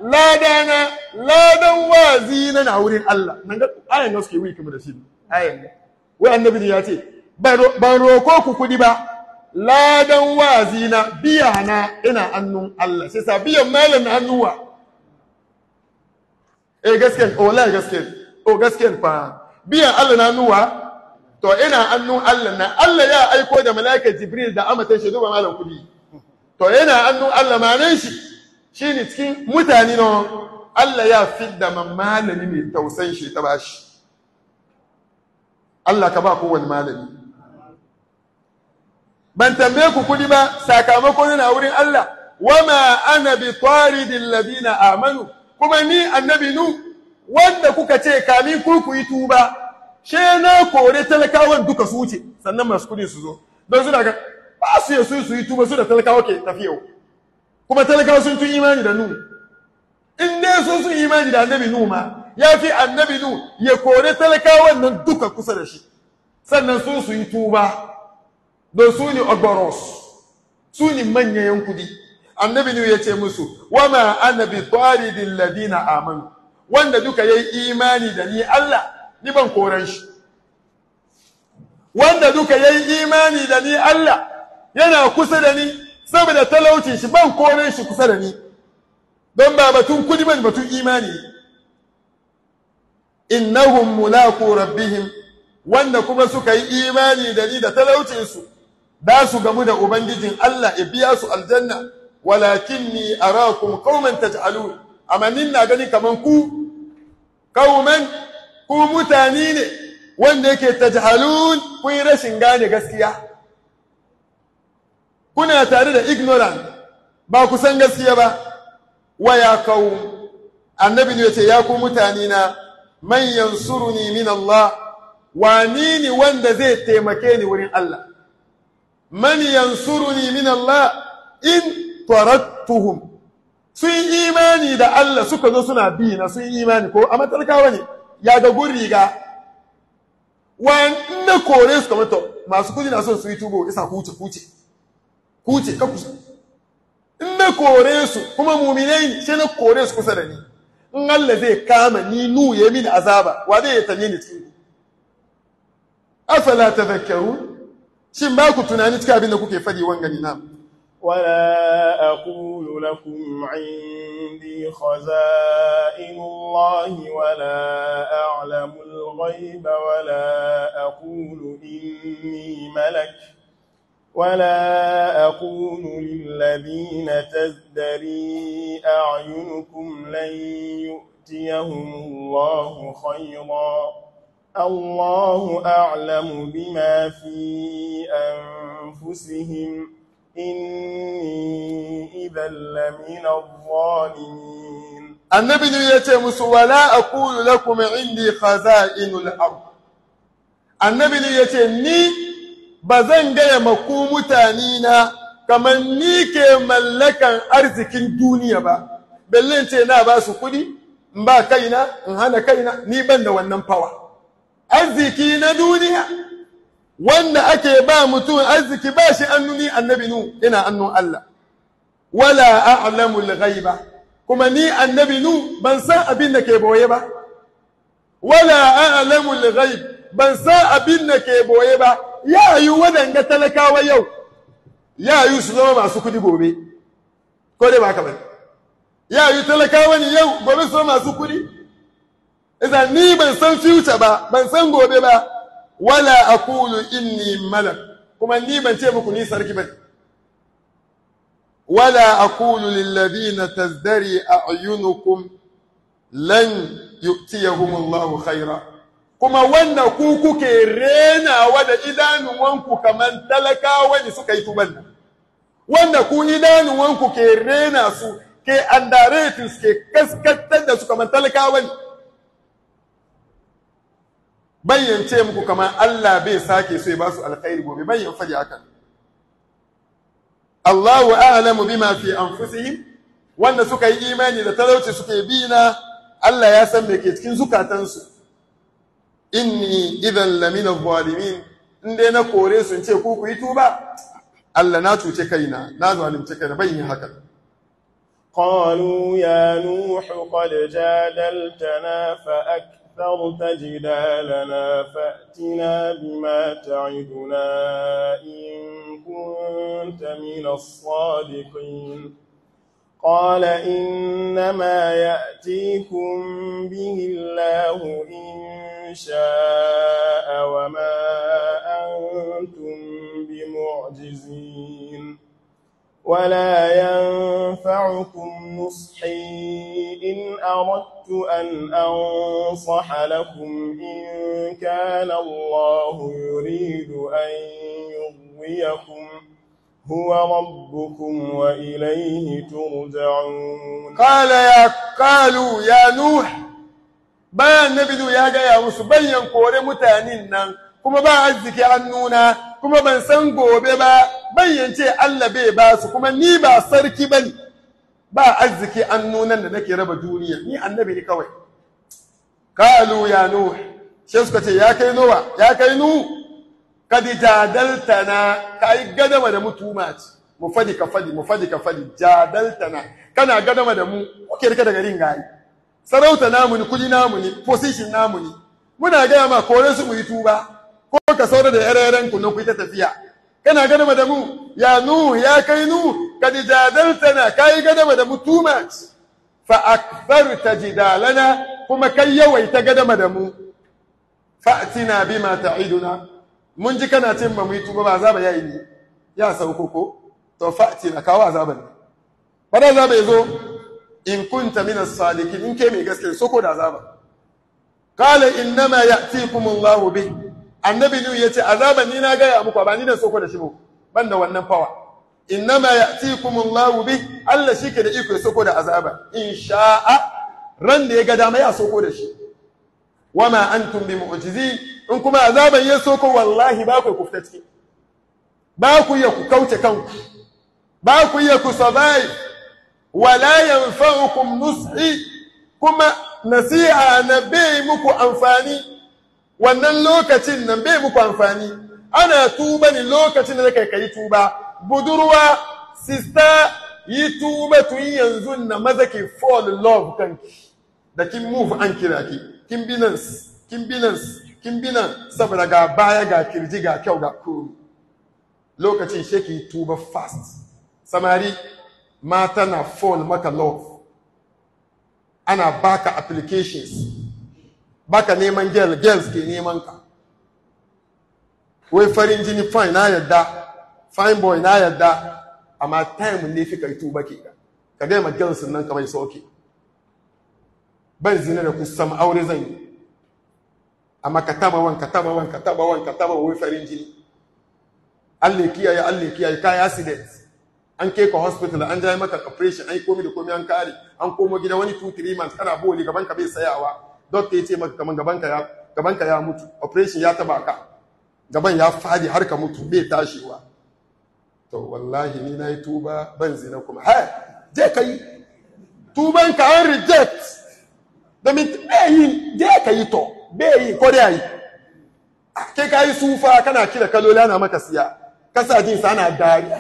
ladan wazina na wurin Allah nan ga ayan da suke wiki mu da shi ayan wai annabi ne yace ban roko ku kudi ba ladan wazina biya na ina annun Allah sai sa biyan malan na hannuwa gaskiya wallahi gaskiya fa biyan Allah na nuwa to ina annun Allah na Allah ya aiko da malaika Jibril da amatan shi duba malam kudi to yana annun Allah manan shi shine cikin mutane no Allah ya fidda malami mai tausayin shi ta bashi Allah ka ba kowane malami ban tambaye ku kudi ba sakamakon na wurin Allah wama ana bi taridil ladina amanu kuma ni annabi nu wanda kuka ce kamin ku yi tuba she na kore talakawan duka su wuce sannan masu kudi su zo don su daga ba su yi tuba su da talakawa ke tafiya kuma talakawa sun tun imani da nu in dai sun imani da annabi nu ma ya fi annabi nu ya kore talakawan nan duka kusa da shi sannan su yi tuba don su ne ogboros su ne manyan kudi annabi nu ya ce musu wama ana bi taridil ladina amanu wanda duka yayi imani da ni Allah ni ban koran shi wanda duka yayi imani da ni Allah yana kusa da ni saboda talaucin shi ban koran shi kusa da ni don ba batun kudi ban batun imani innahum mulaqu rabbihim wanda kuma suka yi imani da ni da talaucin su da su gamu da ubangijin Allah ya biya su aljanna walakinni arakum qauman taj'alun amma na gani kaman ku qauman ku mutane ne wanda yake taj'alun ku yi rashin gane gaskiya kuna tare da ignorant ba ku san gaskiya ba wa ya qaum annabi ne yace ya ku mutane na man yansuruni min Allah wani ne wanda zai taimake ni wurin Allah man yansuruni min Allah in taraktuhum sun imani da Allah suka zo suna bi na sun imani ko a matalkawa ne ya ga gun riga wanda kore su kamar to masu kudi na son su yi tubo isa kuce ka kusa in na kore su kuma muminai ne sai na kore su kusa da ni in Allah zai kama ni nuye mini azaba wa zai tanye ni cikin afala tadhakkarun shin ba ku tunani cikin abin da kuke fadi wangani na ولا أقول لكم عندي خزائن الله ولا أعلم الغيب ولا أقول إني ملك ولا أقول للذين تزدري أعينكم لن يؤتيهم الله خيرا الله أعلم بما في أنفسهم إني إذا لمن الظالمين النبي يتي مسو ولا أقول لكم عندي خزائن الأرض النبي يتي ني bazan gaya maku mutane na kamar ni ke mallakan arzikin duniya ba bellin ce na ba su kudi in ba kaina in hana kaina ni ban da wannan fawa arziki na duniya wanda ake ba mutum arziki ba shi annuni annabi nu ina annun Allah wala a'lamu al-ghaiba kuma ni annabi nu ban san abin da ke boye ba wala a'lamu al-ghaib ban san abin da ke boye ba ya yi wadanga talakawa yau ya yi su zama masu kudi gobe ko dai ba ka bane ya yi talakawa ne yau gobe su zama masu kudi idan ni ban san future ba ban san gobe ba wala aqulu inni malak kuma ni ban ce muku ni sarki bane wala aqulu lil ladina tazdari a'yunukum lan yu'tiyahum Allahu khaira kuma wanda ku kuke renawa da idanuwanku kaman talakawa ne suka yi tuban wanda ku idanuwanku ke rena su ke underrated ke kaskatar da su kaman talakawa ne bayyance muku kaman Allah bai sake so ya ba su alkhairi gobe bayyan faɗi hakan Allahu a'lamu bima fi anfusihim wanda suka yi imani da talauci suke bi na Allah ya san me ke cikin zukatansu inni idan lamina zalimin inde na kore sun ce ku yi tuba Allah na cuce kaina na zalunce kaina bayyin haka qalu ya nuh qad jadaltana fa aktarta jidalana fa'tina bima ta'iduna in kunta min as-sadiqin قال إنما يأتيكم به الله إن شاء وما أنتم بمعجزين ولا ينفعكم نصحي إن أردت أن أنصح لكم إن كان الله يريد أن يغويكم هو ربكم وإليه ترجعون قالوا يا نوح bayan nabi ya gaya musu bayyan kore mutanen nan kuma ba arziki annuna kuma ban san gobe ba bayyan ce Allah bai ba su kuma ni ba sarki bane ba arziki annunan da nake raba duniya ni annabi ne kawai qalu ya nuh sai suka ce ya kai nuh kad jadaltana kai gadama da mutuma ce mu fadi ka fadi jadaltana kana gadama da mu kuke rike da garin gayi sarauta namu ne kudi namu ne position namu ne muna ga ma kore su mu yi tuba ko ka saura da yararen ku na ku ta tafiya kana gadama da mu ya nuh ya kai nuh kad jadaltana kai gadama da mutuma ce fa aktharta jidalana kuma kai yawaita gadama da mu fa'tina bima ta'iduna mun ji kana cin ba mu yi tuba ba za ba yayi ne ya sauko ko to fa'ti na kawo azaban bada azaba yazo in kunta min as-sadiqin in ke mai gaskiya soko da azaba qala innama ya'tikum Allah bih annabi nu yace azaban ni na ga ya muku ba ni da soko da shi mu banda wannan fawa innama ya'tikum Allah bih Allah shike da iko soko da azaba in sha'a ran da ya ga dama ya soko da shi wama antum bimu'jizin in kuma azaban ya soko wallahi ba ku kufta ciki ba ku ya ku kauce kanku ba ku ya ku survive wala yanfa'ukum nushi kuma nasiha na bai muku amfani wannan lokacin nan bai muku amfani ana tuba ne lokacin da kai tuba budurwa sister yi tuba tun yanzu na maza ke fall in love kanki da kin move an kira ki kin binan saboda ga baya ga kirji ga kyau ga kuru lokacin sheki tuba fast samari mata na fall maka love ana baka applications baka neman girls ke neman ka wai farin jini fine na yadda fine boy na yadda amma time ne fi kai tuba ke ka ga ma girls nan kamar sauke ban zina da kusam aure zan yi amma ka taba wai farin jini Allah kiyaye kai accident an kai ka hospital an jaye maka operation an komi da komi an kare an komo gida wani 2-3 months kana boli gaban ka bai sayawa doctor yace maka kaman gaban ka ya mutu operation ya taba ka gaban ya fadi har ka mutu bai tashiwa to wallahi ni nayi tuba ban zina kuma je kai tuban ka an reject da min je kai to bai ko dai yi ke kai sufa kana kira kaloli ana maka siya kasa jin sa ana dariya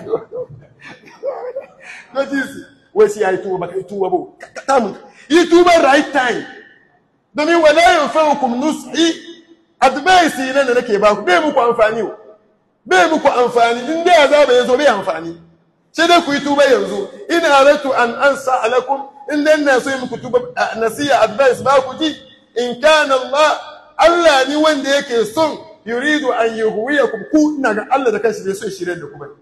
notice wai sai yi tuba kai tuba bo tamu yi tuba right time domin wala yanfa'ukum nushi advice ne da nake ba ku bai muku amfani in dai azaba yazo bai amfani sai dai ku yi tuba yanzu in aratu an ansa alakum in dan na so yi muku tuba nasiya advice ba ku ji in kana Allah ni wanda yake son yuridu an yuhwiyakum ku ina ga Allah da kanshi zai so shirye da ku bai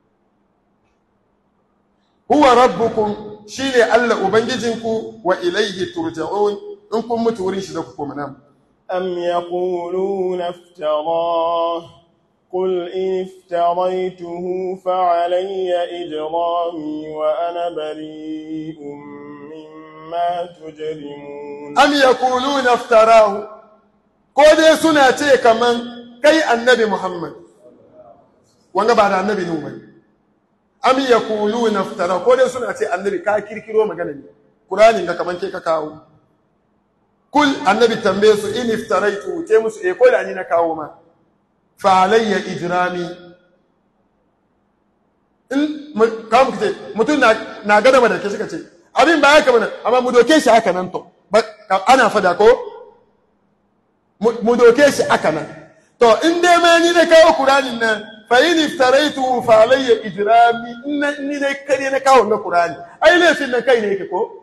huwa rabbukum shine Allah ubangijinku wa ilayhi turja'un in kun mutu wurin shi da ku koma nan am yaquluna iftarah qul in iftaraytuhu fa alayya ijrami wa ana bari'un mimma tujrimun am yaquluna iftarahu ko dai suna ce kaman kai annabi Muhammad wanga ba da annabi Nuhu bane am yaquluna iftara ko dai suna ce annabi ka kirkiro magana ne Qur'ani ga kaman ke ka kawo kul annabi tambaye su in iftaraitu ce musu ko da ni na kawo ma fa alayya ijrami in kam ce mutun na gada da ke suka ce abin ba haka bane amma mu doke shi haka nan to ana fada ko mu doke shi haka nan to in dai ma ni na kawo Qur'anin nan fa in iftaraitu fa alayya ijrami ni ne kare na kawo na Qur'ani ai laifin nan kai ne yake ko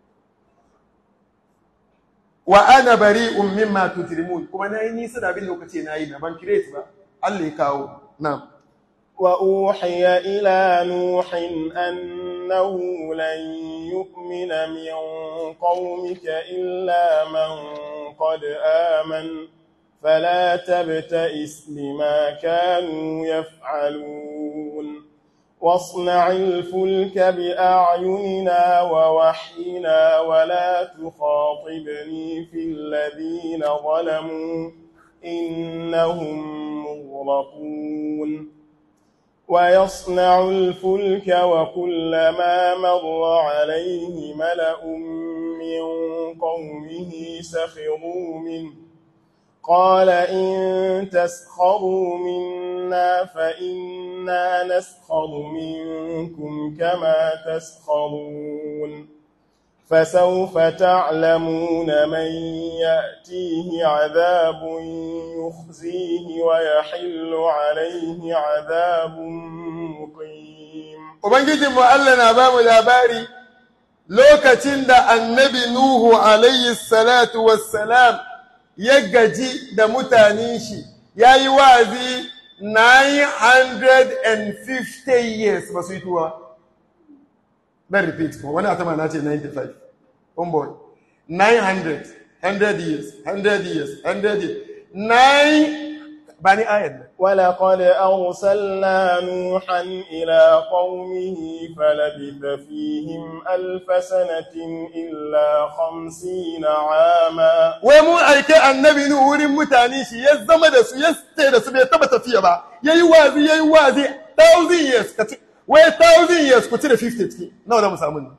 wa ana bari'un mimma tujrimun kuma nayi nisa da abin lokaci nayi na ban create ba Allah ya kawo na'am wa uhiya ila nuhin annahu lan yu'mina min qaumika illa man qad amana فلا تبتئس بما كانوا يفعلون واصنع الفلك بأعيننا ووحينا ولا تخاطبني في الذين ظلموا إنهم مغرقون ويصنع الفلك وكلما مر عليه ملأ من قومه سخروا منه قال إن تسخروا منا فإنا نسخر منكم كما تسخرون فسوف تعلمون من يأتيه عذاب يخزيه ويحل عليه عذاب مقيم Ubangijin mu Allah na ba mu labari lokacin da annabi Nuhu alayhi salatu wassalam ya gaji da mutanen shi yayi wazi 950 years ba su yi tuwa. Then repeat, wani atama na ce 95. Boy, 900, 100 years, 100 years, 100 years. 9 bani ayat. ولقد أرسلنا نوحا إلى قومه فلبث فيهم 1000 سنة إلا 50 عاما. ومو أيك النبي نور متانيشي يزمد سو يستيد سو بيتبت فيه با يوازي 1000 years we 1000 years ko tire 50 tiki nawa da mu samu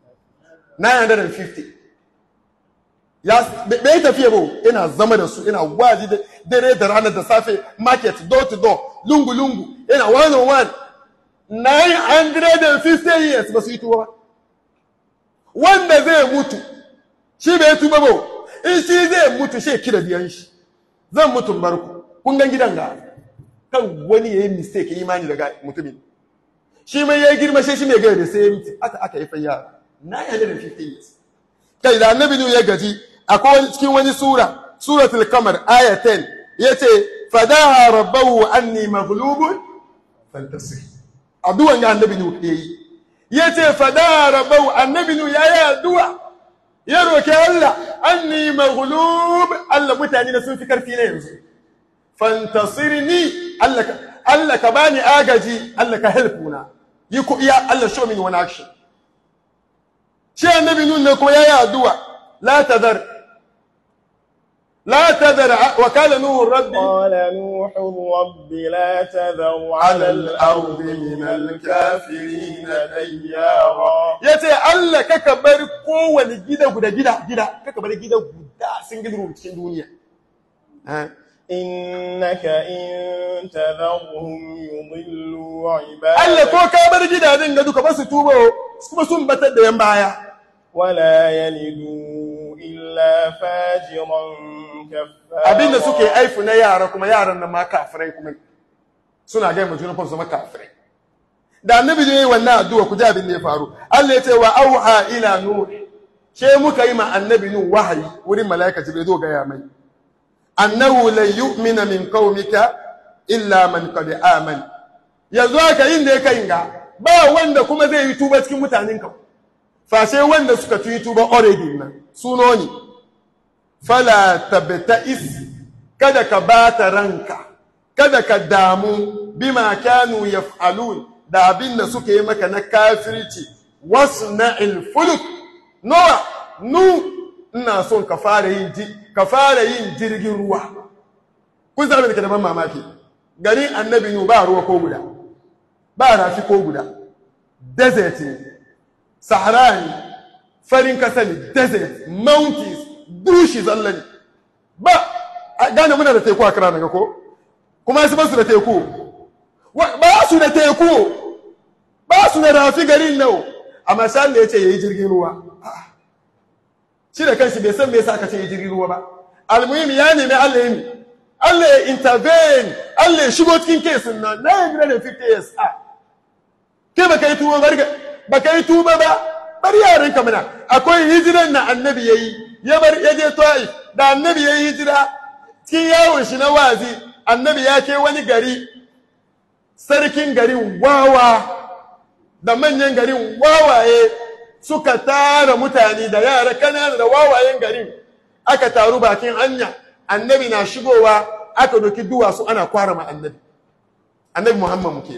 950 ya bai tafiye ba ina zama da su ina wazi da dare da ranar da safe market door to door lungu lungu ina 101 950 years ba su yi tuwa wanda zai mutu shi bai tuba ba in shi zai mutu shi kira diyan shi zan mutu barku kun gan gidan ga kan wani yayi mistake imani daga mutumin shi mai yayi girma shi mai gaya da sai ya mutu aka yi fa yara 950 years kai da annabi ne ya gaji akwai cikin wani suratul kamar aya 10 yace fadaha rabbahu anni maghlubun fantasir addu'an ga annabi ne yayi yace fadaha rabbahu annabi ne yayi addu'a ya roki Allah anni maghlub Allah mutane da sun fi karfi ne yanzu fantasirni Allah ka bani agaji Allah ka helpuna yi ku iya Allah show me one action shi annabi nun ne kuma yayi addu'a لا تذر وقال نوح ربي قال نوح رب لا تذر على الأرض من الكافرين ديارا yace Allah kaka bar kowane gida kaka bar gida guda single room cikin duniya إنك إن تذرهم يضلوا عبادك Allah ko ka bar gidajen ga duka ba su tuba kuma sun batar da yan baya ولا يلدوا إلا فاجرا كفارا abinda suke aifu na yara kuma yaran nan ma kafirai kuma suna ga mutune fa su ma kafirai da annabi ne wannan addu'a ku ji abin da ya faru Allah ya ce wa auha ila nuh she muka yi ma annabi nuh wahayi wurin malaika jibril zo ga ya mai annahu lan yu'mina min qaumika illa man qad amana yanzu aka yin da yake inga ba wanda kuma zai yi tuba cikin mutanenka fa sai wanda suka yi tuba already nan sunoni fala tabta'is kada ka bata ranka kada ka damu bima kanu yaf'alun da abinda suka yi maka na kafirci wasna'il fuluk ina son ka fara yin jirgin ruwa kun zabe da ban mamaki gari annabi nu ba ruwa ko guda ba rafi ko guda desert sahara ne farin kasa ne desert mountains dushi zallani ba gane muna da teku a kira daga ko kuma su ba su da teku ba su da teku ba su da rafi garin nau amma shan da ya ce ya yi jirgin ruwa shi da kanshi bai san me yasa aka ce ya yi jirgin ruwa ba almuhim ya nemi Allah ya intervene Allah ya shigo cikin kesin nan 950 years ke baka yi tuba ba bari yaran ka mana akwai hijiran na annabi yayi ya je Taif da annabi yayi hijira cikin yawon shi na wazi annabi ya ke wani gari sarkin garin wawa da manyan garin wawaye suka tara mutane da yara kanana da wawayen garin aka taru bakin hanya annabi na shigowa aka doki duwatsu ana kwara ma annabi Muhammad muke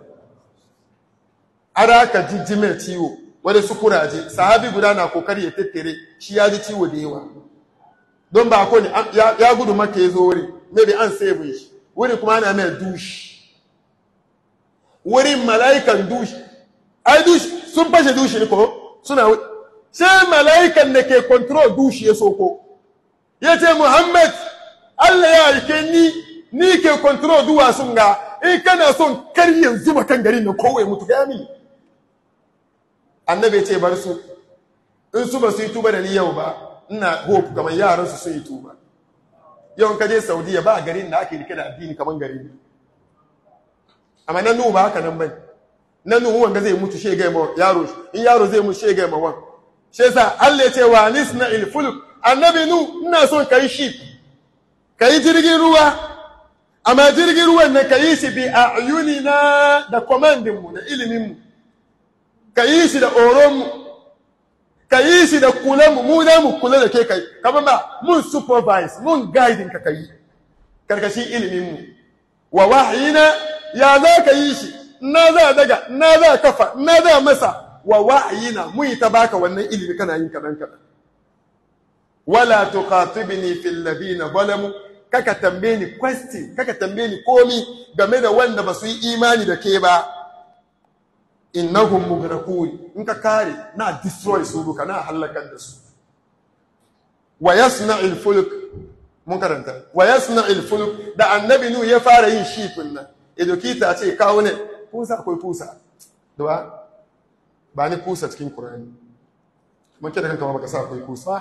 ara ka jijjime ciwo wanda su kuraje sahabi guda na kokari ya tettere shi ya ji ciwo da yawa don ba ko ne ya gudu maka ya zo wuri maybe an save shi wuri kuma ana mai dushi wurin malaikan dushi ai dushi sun fashe dushi ne ko suna sai malaikan da ke control dushi ya soko ya ce Muhammad Allah ya aike ni ke control duwatsun ga in kana son kar yanzu ba kan garin nan kowai mutu ga mini annabi ce bar su in su ba su yi tuba da ni yau ba ina hope kamar yaran su yi tuba yau ka je Saudiya ba garin da ake rike da addini kamar garin amma nan nu ba haka nan bane nan nu wanda zai mutu shege ma yaro in yaro zai mutu shege ma wan shi yasa Allah ya ce wa nisna il fulk annabi nu ina son kai ship kai jirgin ruwa amma jirgin ruwan na ka yi shi bi a'yunina da commandinmu da iliminmu, ka yi shi da oronmu, ka yi shi da kulanmu, mu za mu kula da ke kai, kama ba mun supervise, mun guiding ka yi, karkashin iliminmu. Wa wahayina ya za ka yi shi, na za daga, na za kafa, na za masa, wa wahayina mun yi ta baka wannan ilimi kana yin kaɗan kaɗan. Wala tuqatibni fil ladina zalamu, kaka tambaye ni question, kaka tambaye ni komi game da wanda ba su yi imani da ke ba. Innahum mughraqun, in ka kare na destroy su duka, na halakar da su. Wa yasna'il fulk, mun karanta, wa yasna'il fulk, da annabi nu ya fara yin shifin nan, edokita ce kawo ne kusa, akwai kusa da ba ni kusa cikin Qur'ani, mun kira kanka baka sa akwai kusa.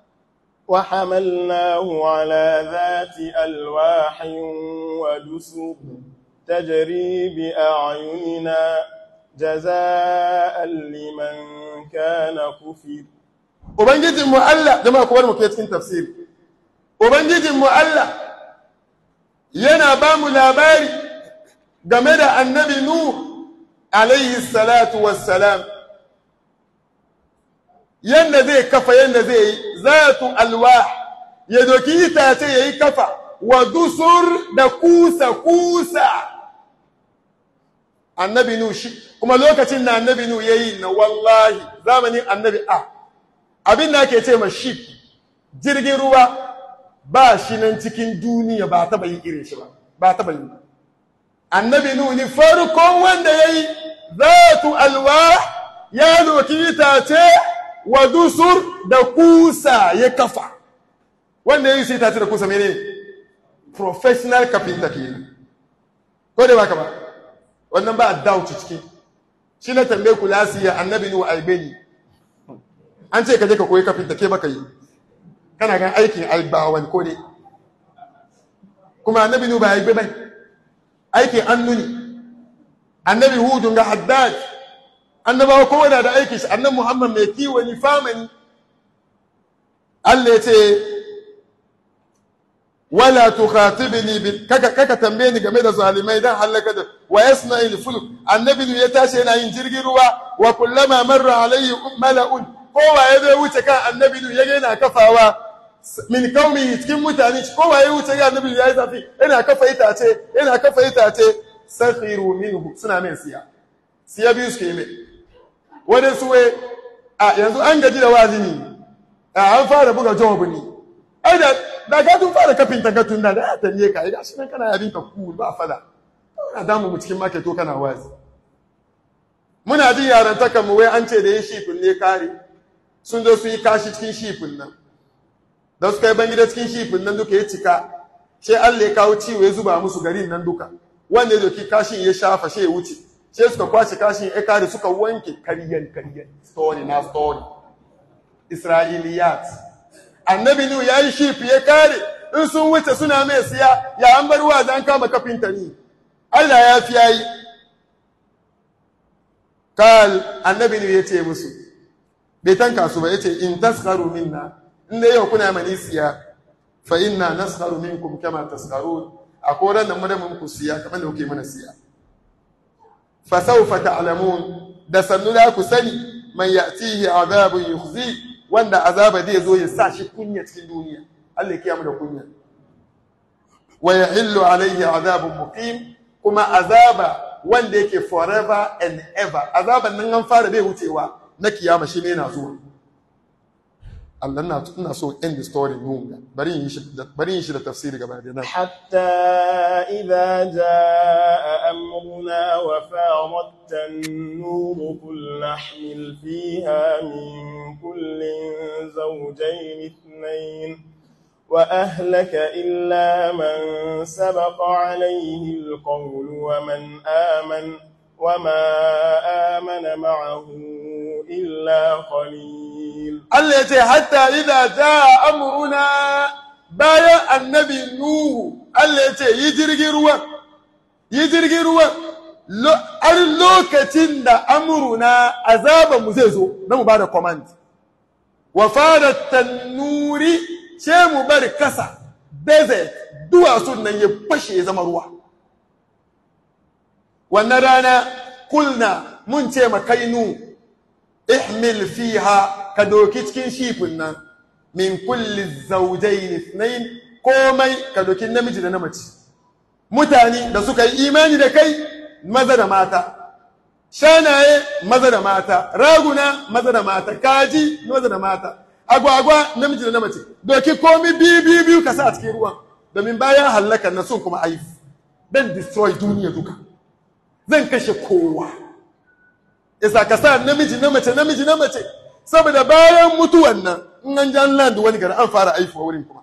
وحملناه على ذات ألواح ودسر تجري بأعيننا جزاء لمن كان كفر. Ubangijin mu Allah, jama'a ku bar mu ke cikin tafsiri. Ubangijin mu Allah yana ba mu labari game da annabi Nuh alayhi salatu wassalam, yanda zai kafa, yanda zai yi zatu alwah, ya doki itace ya yi kafa, wa dusur da kusa annabi nu shi kuma lokacin da annabi nu yayi na wallahi zamanin annabi abin da ake ce ma ship, jirgin ruwa ba shi nan cikin duniya, ba taba yi irin shi ba taba yi. Annabi nu ni farkon wanda yayi zatu alwah, ya doki itace wa dusur da kusa ya kafa. Wanda yayi sai itace da kusa mene? Professional carpenter kenan, ko da baka ba wannan ba doubt ciki. Shi na tambaye ku lasiya annabi nu aibeni, an ce ka je ka koyi carpenter ke baka yi, kana gan aikin albawan ko ne, kuma annabi nu ba aibe bai, aikin annuni. Annabi hudun ga haddad, annabawa kowane da aikin shi. Annabi Muhammad mai kiwo ni famani, Allah ya ce wala tukhatibni bi, kaka tambaye ni game da zalimai dan halaka da. Wa yasna'il fulk, annabi ya tashi yana yin jirgin ruwa, wa kullama marra alayhi mala'un, kowa ya zai wuce kan annabi ya ga yana kafawa min kaumi cikin mutane, kowa ya wuce ga annabi ya yi zafi yana kafa itace sakhiru minhu, suna mai siya biyu suke mai. Wani suwe yanzu an gaji da wazi ne, an fara buga jawabu ne, ai da ka tun fara kafin tankatun da ya tanye ka, ya shi nan kana yabin ka cool ba fada, kana damu mu cikin maketo kana wazi. Muna jin yaran takan mu wai an ce da yin shifin ne kare, sun zo su yi kashi cikin shifin nan, da suka yi bangida cikin shifin nan duka ya cika, sai Allah ya kawo ciwo ya zuba musu garin nan duka, wanda ya doki kashin ya shafa sai ya wuce, sai suka kwace kashin ya kare, suka wanke karyan story na story Isra'iliyat. Annabi nu ya yi shifi ya kare, in sun wuce suna mai siya, ya an bar wa zan kama kafinta ni, Allah ya fi yayi. Kal annabi nu ya ce musu, bai tanka su ba, ya ce in taskaru minna, inda yau kuna mani siya, fa inna naskaru minkum kama taskarun, a koran da mun ku siya kamar da kuke mana siya. Fa sawfa ta'lamun, da sannu da ku sani, man ya'tihi azabun yukhzi, wanda azaba zai zo ya sa shi kunya cikin duniya, Allah ya kiyamu da kunya. Wa yahillu alayhi azabun muqim, kuma azaba wanda yake forever and ever, azaban nan an fara bai wucewa na kiyama shi ne na zuwa. Allah ina so end the story nunga, bari yin shi da tafsiri gaba da nan. Hatta idza jaa amruna wa farat an-nur qul nahmil fiha min kullin zawjayn ithnayn wa ahlaka illa man sabaqa alayhi al-qawl wa man amana وما آمن معه إلا قليل. Allah ya ce hatta idza jaa amruna, bayan annabi Nuhu Allah ya ce yi jirgin ruwa har lokacin da amruna azaban mu zai zo dan mu bada command. Wa fadat tanuri, ce mu bar kasa desert duwatsun nan ya fashe ya zama ruwa. Wannan rana kulna mun ce makainu ihmil fiha ka doki cikin shifin nan min kulli zawjayn ithnain komai ka doki namiji da na mace, mutane da suka yi imani da kai maza da mata, shanaye maza da mata, raguna maza da mata, kaji maza da mata, agwagwa namiji da na mace, doki komi biyu ka sa a cikin ruwan, domin bayan hallaka na sun kuma aifu dan destroy duniya duka, zan kashe kowa. Isa ka sa namiji na mace saboda bayan mutuwan nan in an jan land wani gari an fara aifuwa wurin kuma.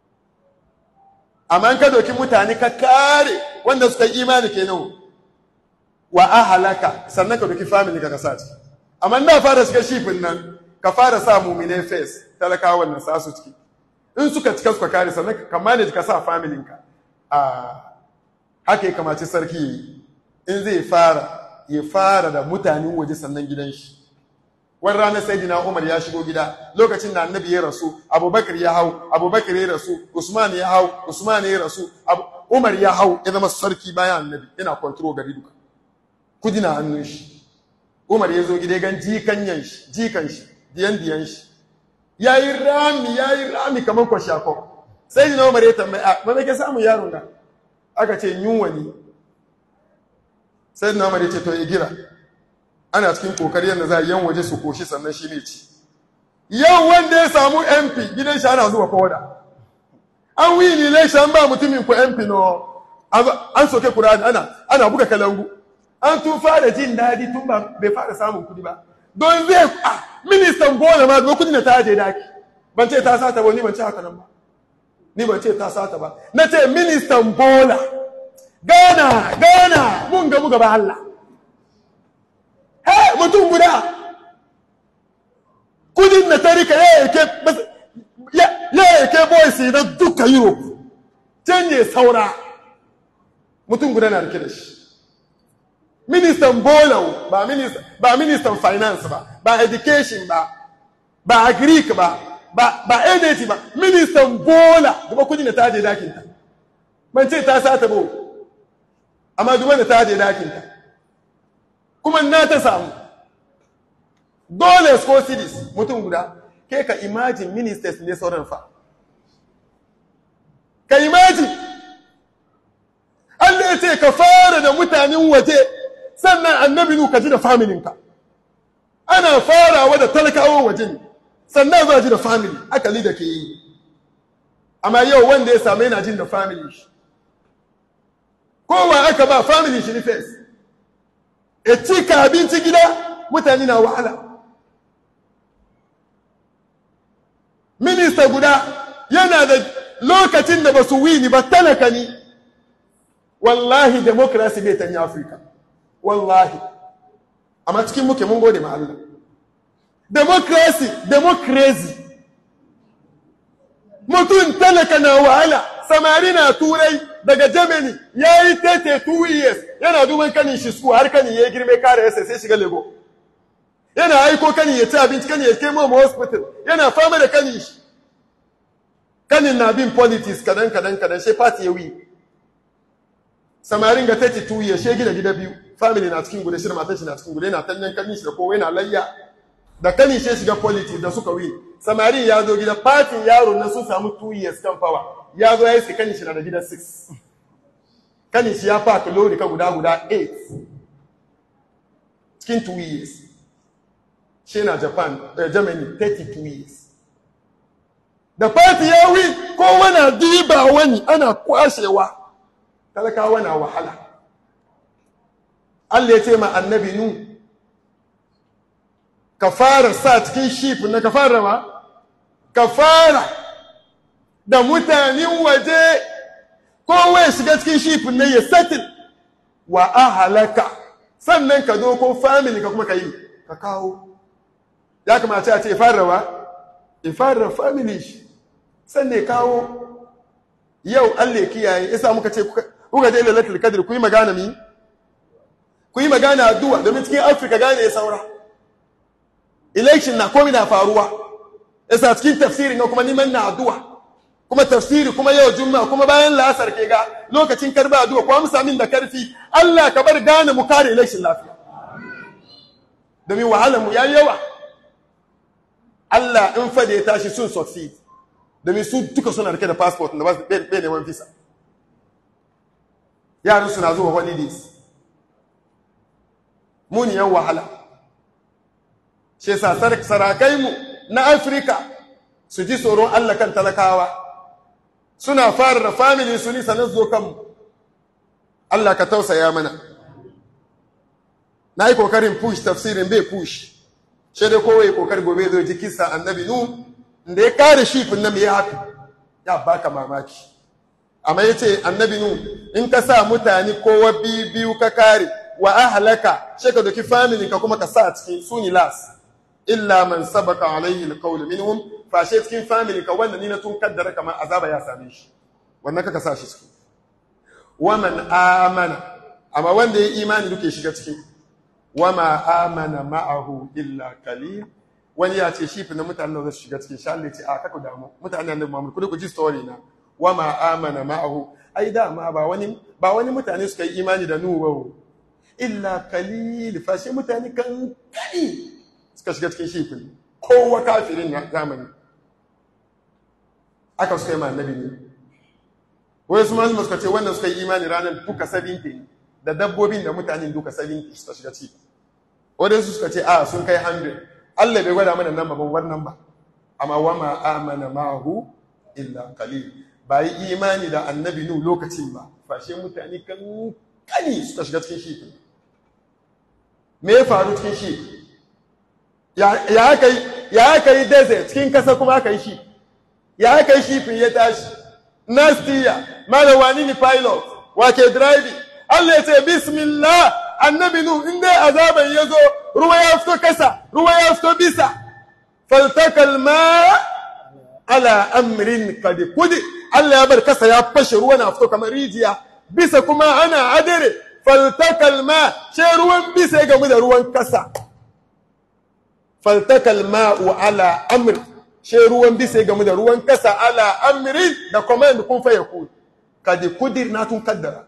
Amma ka doki mutane ka kare wanda suka yi imani kenan wa ahalaka, sannan ka doki family ka sa ciki. Amma na fara shiga shifin nan ka fara sa mumine face talakawa wannan sa su ciki, in suka cika suka kare sannan ka manage ka sa family ka. Haka ya kamace sarki in zai ya fara da mutanen waje sannan gidan shi. Wani ranar Sayyidina Umar ya shigo gida lokacin da Annabi ya rasu, Abubakar ya rasu, Usman ya rasu, Umar ya hau ya zama sarki bayan Annabi, yana control gari duka. Kudi na hannun shi. Umar ya zo gida gan jikan shi, diyan shi. Yayi rami kamar kwashako. Sayyidina Umar ya tambaya, "Ma me ke samu yaron nan?" Aka ce yunwa ne. Sayyidina Umar ya ce to ya gira. Ana cikin kokari yadda za a yan waje su koshi sannan shi ne ci. Yau wanda ya samu MP gidan shi ana zuwa koda. An wini election ba mutumin ku MP no. An soke Qur'ani ana buga kalangu. An tun fara jin dadi tun ba bai fara samun kudi ba. Don zai ministan bola ma do kudi na ta je daki. Ban ce ta sata ba, ni ban ce haka nan ba. Ni ban ce ta sata ba. Na ce ministan bola. Gana mun ga muga ba Allah. Mutum guda kudin na tarika ya yake boys na duka Europe canje saura mutum guda na rike da shi. Ministan bola ba ministan finance ba education ba agric ba energy ba, ministan bola kuma kudin na taje dakinta. Ban ce ta sata ba, amma duba da taje dakinta kuma na ta samu dole ko cities mutum guda. Ke ka imagine ministers ne sauran fa, ka imagine Allah ya ce ka fara da mutanen waje sannan annabi nu ka ji da familinka. Ana farawa da talakawan waje ne sannan za ji da family akali da ke yi. Amma yau wanda ya samu yana jin da family shi, kowa aka ba family shi ne first. E cika abinci gida mutane na wahala. Minista guda yana da lokacin da ba su wini ba talaka ni. Wallahi democracy bai tanya Afirka. Wallahi. Amma cikin muke mun gode ma Allah. Democracy. Mutum talaka na wahala, samari na turai daga Germany ya yi 2 years yana duban kanin shi su har kanin ya girme kare yasa sai shiga Lego. Yana aiko kanin ya ci abinci, kanin ya kai mu hospital, yana fama da kanin shi. Kanin na bin politics kadan shi party ya wi. Samarin ga 32 years shi gida biyu, family na cikin gude, shi da matan shi na cikin gude, yana tanyan kanin shi da kowa yana layya. Da kanin shi shiga politics da suka wi. Samarin ya zo gida, party yaro na sun samu 2 years kan power. Ya zo ya yi kanin shi na da gida 6. Kanin shi ya faka lori ka guda 8 cikin 2 years. Shi na Germany 32 years. Da party ya wi kowa na diba wani ana kwashewa, talakawa na wahala. Allah ya ce ma annabi nu ka fara sa cikin ship na ka fara da mutanen waje, kowa ya shiga cikin ship na ya settle wa ahalaka, sannan ka zo ko family ka kuma ka kawo. Ya kamata a ce fara family shi sannan ya kawo. Yau Allah kiyaye isa muka ce kuka je lailatul qadr ku yi magana addu'a domin cikin Africa gane ya saura. Election na komai na faruwa. Isa cikin tafsirin na kuma neman na addu'a. kuma tafsiri kuma yau juma'a kuma bayan la'asar ke ga lokacin karba addu'a ko amsa min da karfi Allah ka bar gane mu kare election lafiya domin wahalar mu yayi yawa Allah in fa da ya tashi sun succeed domin su duka suna rike da passport da ba su bai neman visa yaran suna zuwa holidays muni yan wahala shi sa sarakai mu na Afirka su ji tsoron Allah kan talakawa suna fara da family su ni sanan zo kanmu Allah ka tausaya mana na yi kokarin push tafsirin bai push shi dai kowai kokari gobe zo ji kisa annabi nu da ya kare shifin nan ya haka ya baka mamaki amma yace annabi nu in ka sa mutane kowa biyu ka kare wa ahlaka shi ka doki family ka kuma ka sa cikin suni las illa man sabaka alaihi alqawl minhum fa shi cikin family ka wanda ni na tun kaddara kamar azaba ya same shi wannan kaka sa shi cikin wa man amana amma wanda ya imani duke shiga cikin wa ma amana ma'ahu illa qalil wani ya ce shi fi na mutanen da su shiga cikin sha Allah ce a kaku damu mutanen da Muhammad ku ji story na wa ma amana ma'ahu ai da ma ba wani mutane suka yi imani da Nuhu ba illa qalil fa shi mutane kan kani suka shiga cikin shi kowa kafirin na zamani aka suka yi ma annabi ne wai su malamu suka ce wannan suka yi imani ranar duka 70 da dabbobin da mutanen duka 70 suka shiga ciki wadansu suka ce a sun kai 100 Allah bai gwada mana nan babban wannan ba amma wa ma amana ma'ahu illa qalil bai imani da annabi nu lokacin ba fashe mutane kan kani suka shiga cikin shi me ya faru cikin shi ya kai desert cikin kasa kuma aka yi shi ya kai shi fin ya tashi nastiya malawani ni pilot wake driving Allah ya ce bismillah annabi nu inda azaban yazo ruwa ya fito kasa ruwa ya fito bisa faltakal ma ala amrin qad qudi Allah ya bar kasa ya fashe ruwa na fito kamar rijiya bisa kuma ana adare faltakal ma she ruwan bisa ya gamu da ruwan kasa faltakal ma'u ala amr she ruwan bisa ya gamu da ruwan kasa ala amrin da command kun fa yakun qad qudir na tun kaddara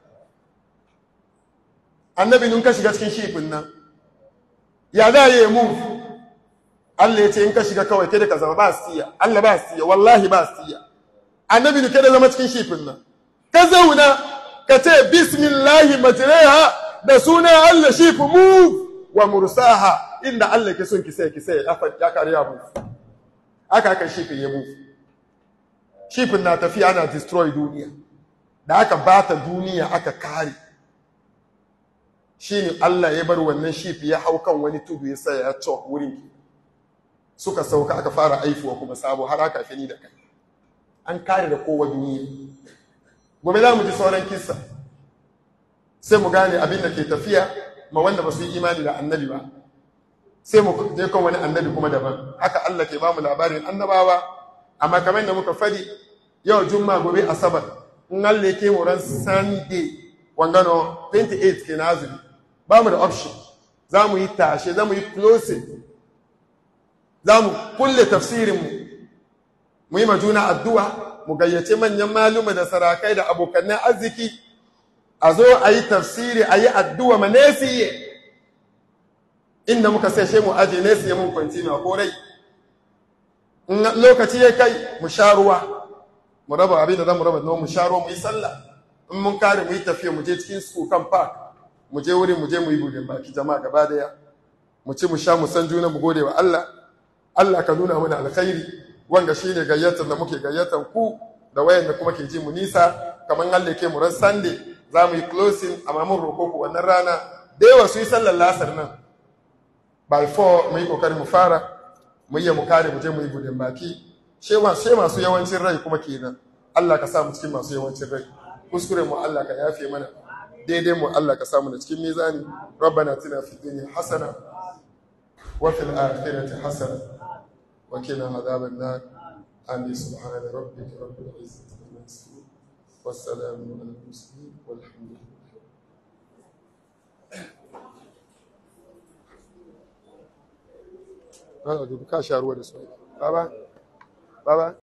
annabi nun ka shiga cikin shifin nan ya za yi move Allah ya ce in ka shiga kawai kai da ka zama ba siya Allah ba siya wallahi ba siya annabi nun kada zama cikin shifin nan ka zauna ka ce bismillah majriha da suna Allah shifu move wa mursaha inda Allah ke son ki sai ya kariya mu aka shifin ya move shifin na tafiya ana destroy duniya da aka bata duniya aka kare shine Allah ya bar wannan shifi ya hau kan wani tudu ya saya ya cok wurin suka sauka aka fara aifuwa kuma sabo har aka fini da kai an kare da kowa duniya gobe za mu ji sauran kissa sai mu gane abin da ke tafiya ma wanda ba su yi imani da annabi ba sai mu je kan wani annabi kuma daban haka Allah ke ba mu labarin annabawa amma kamar yadda muka fadi yau juma'a gobe asabar in Allah ke mu ran Sunday wangano 28 ke na azumi ba mu da option za mu yi tashe za mu yi closing za mu kulle tafsirinmu mu yi majuna addu'a mu gayyace manyan maluma da sarakai da abokanen arziki a zo a yi tafsiri a yi addu'a ma nesiye inda muka sai mu aje nesiye mun kwanci na korai lokaci ya kai mu sha ruwa mu raba abin da za mu raba mu sha ruwa mu yi sallah in mun kare mu yi tafiya mu je cikin su kan park mu je wurin mu je mu yi budin baki jama'a gaba daya mu ci mu sha mu san juna mu gode wa Allah Allah ka nuna mana alkhairi wanga shine gayyatar da muke gayyatar ku da wayan da kuma ke ji mu nisa kaman Allah ke mu ran Sunday za mu yi closing amma mun roko ku wannan rana da yawa su yi sallar lasar nan by 4 mu yi kokari mu fara mu yi mu kare mu je mu yi budin baki masu yawancin rai kuma kenan Allah ka sa mu cikin masu yawancin rai kuskure mu Allah ka yafe mana daidai mu Allah ka samu na cikin mizani rabbana atina fid dunya hasana wa fil akhirati hasana wa qina adhaban nar amin subhana rabbika rabbil izzati amma yasifun wassalamu alal mursalin walhamdulillah ka sha ruwa da su baba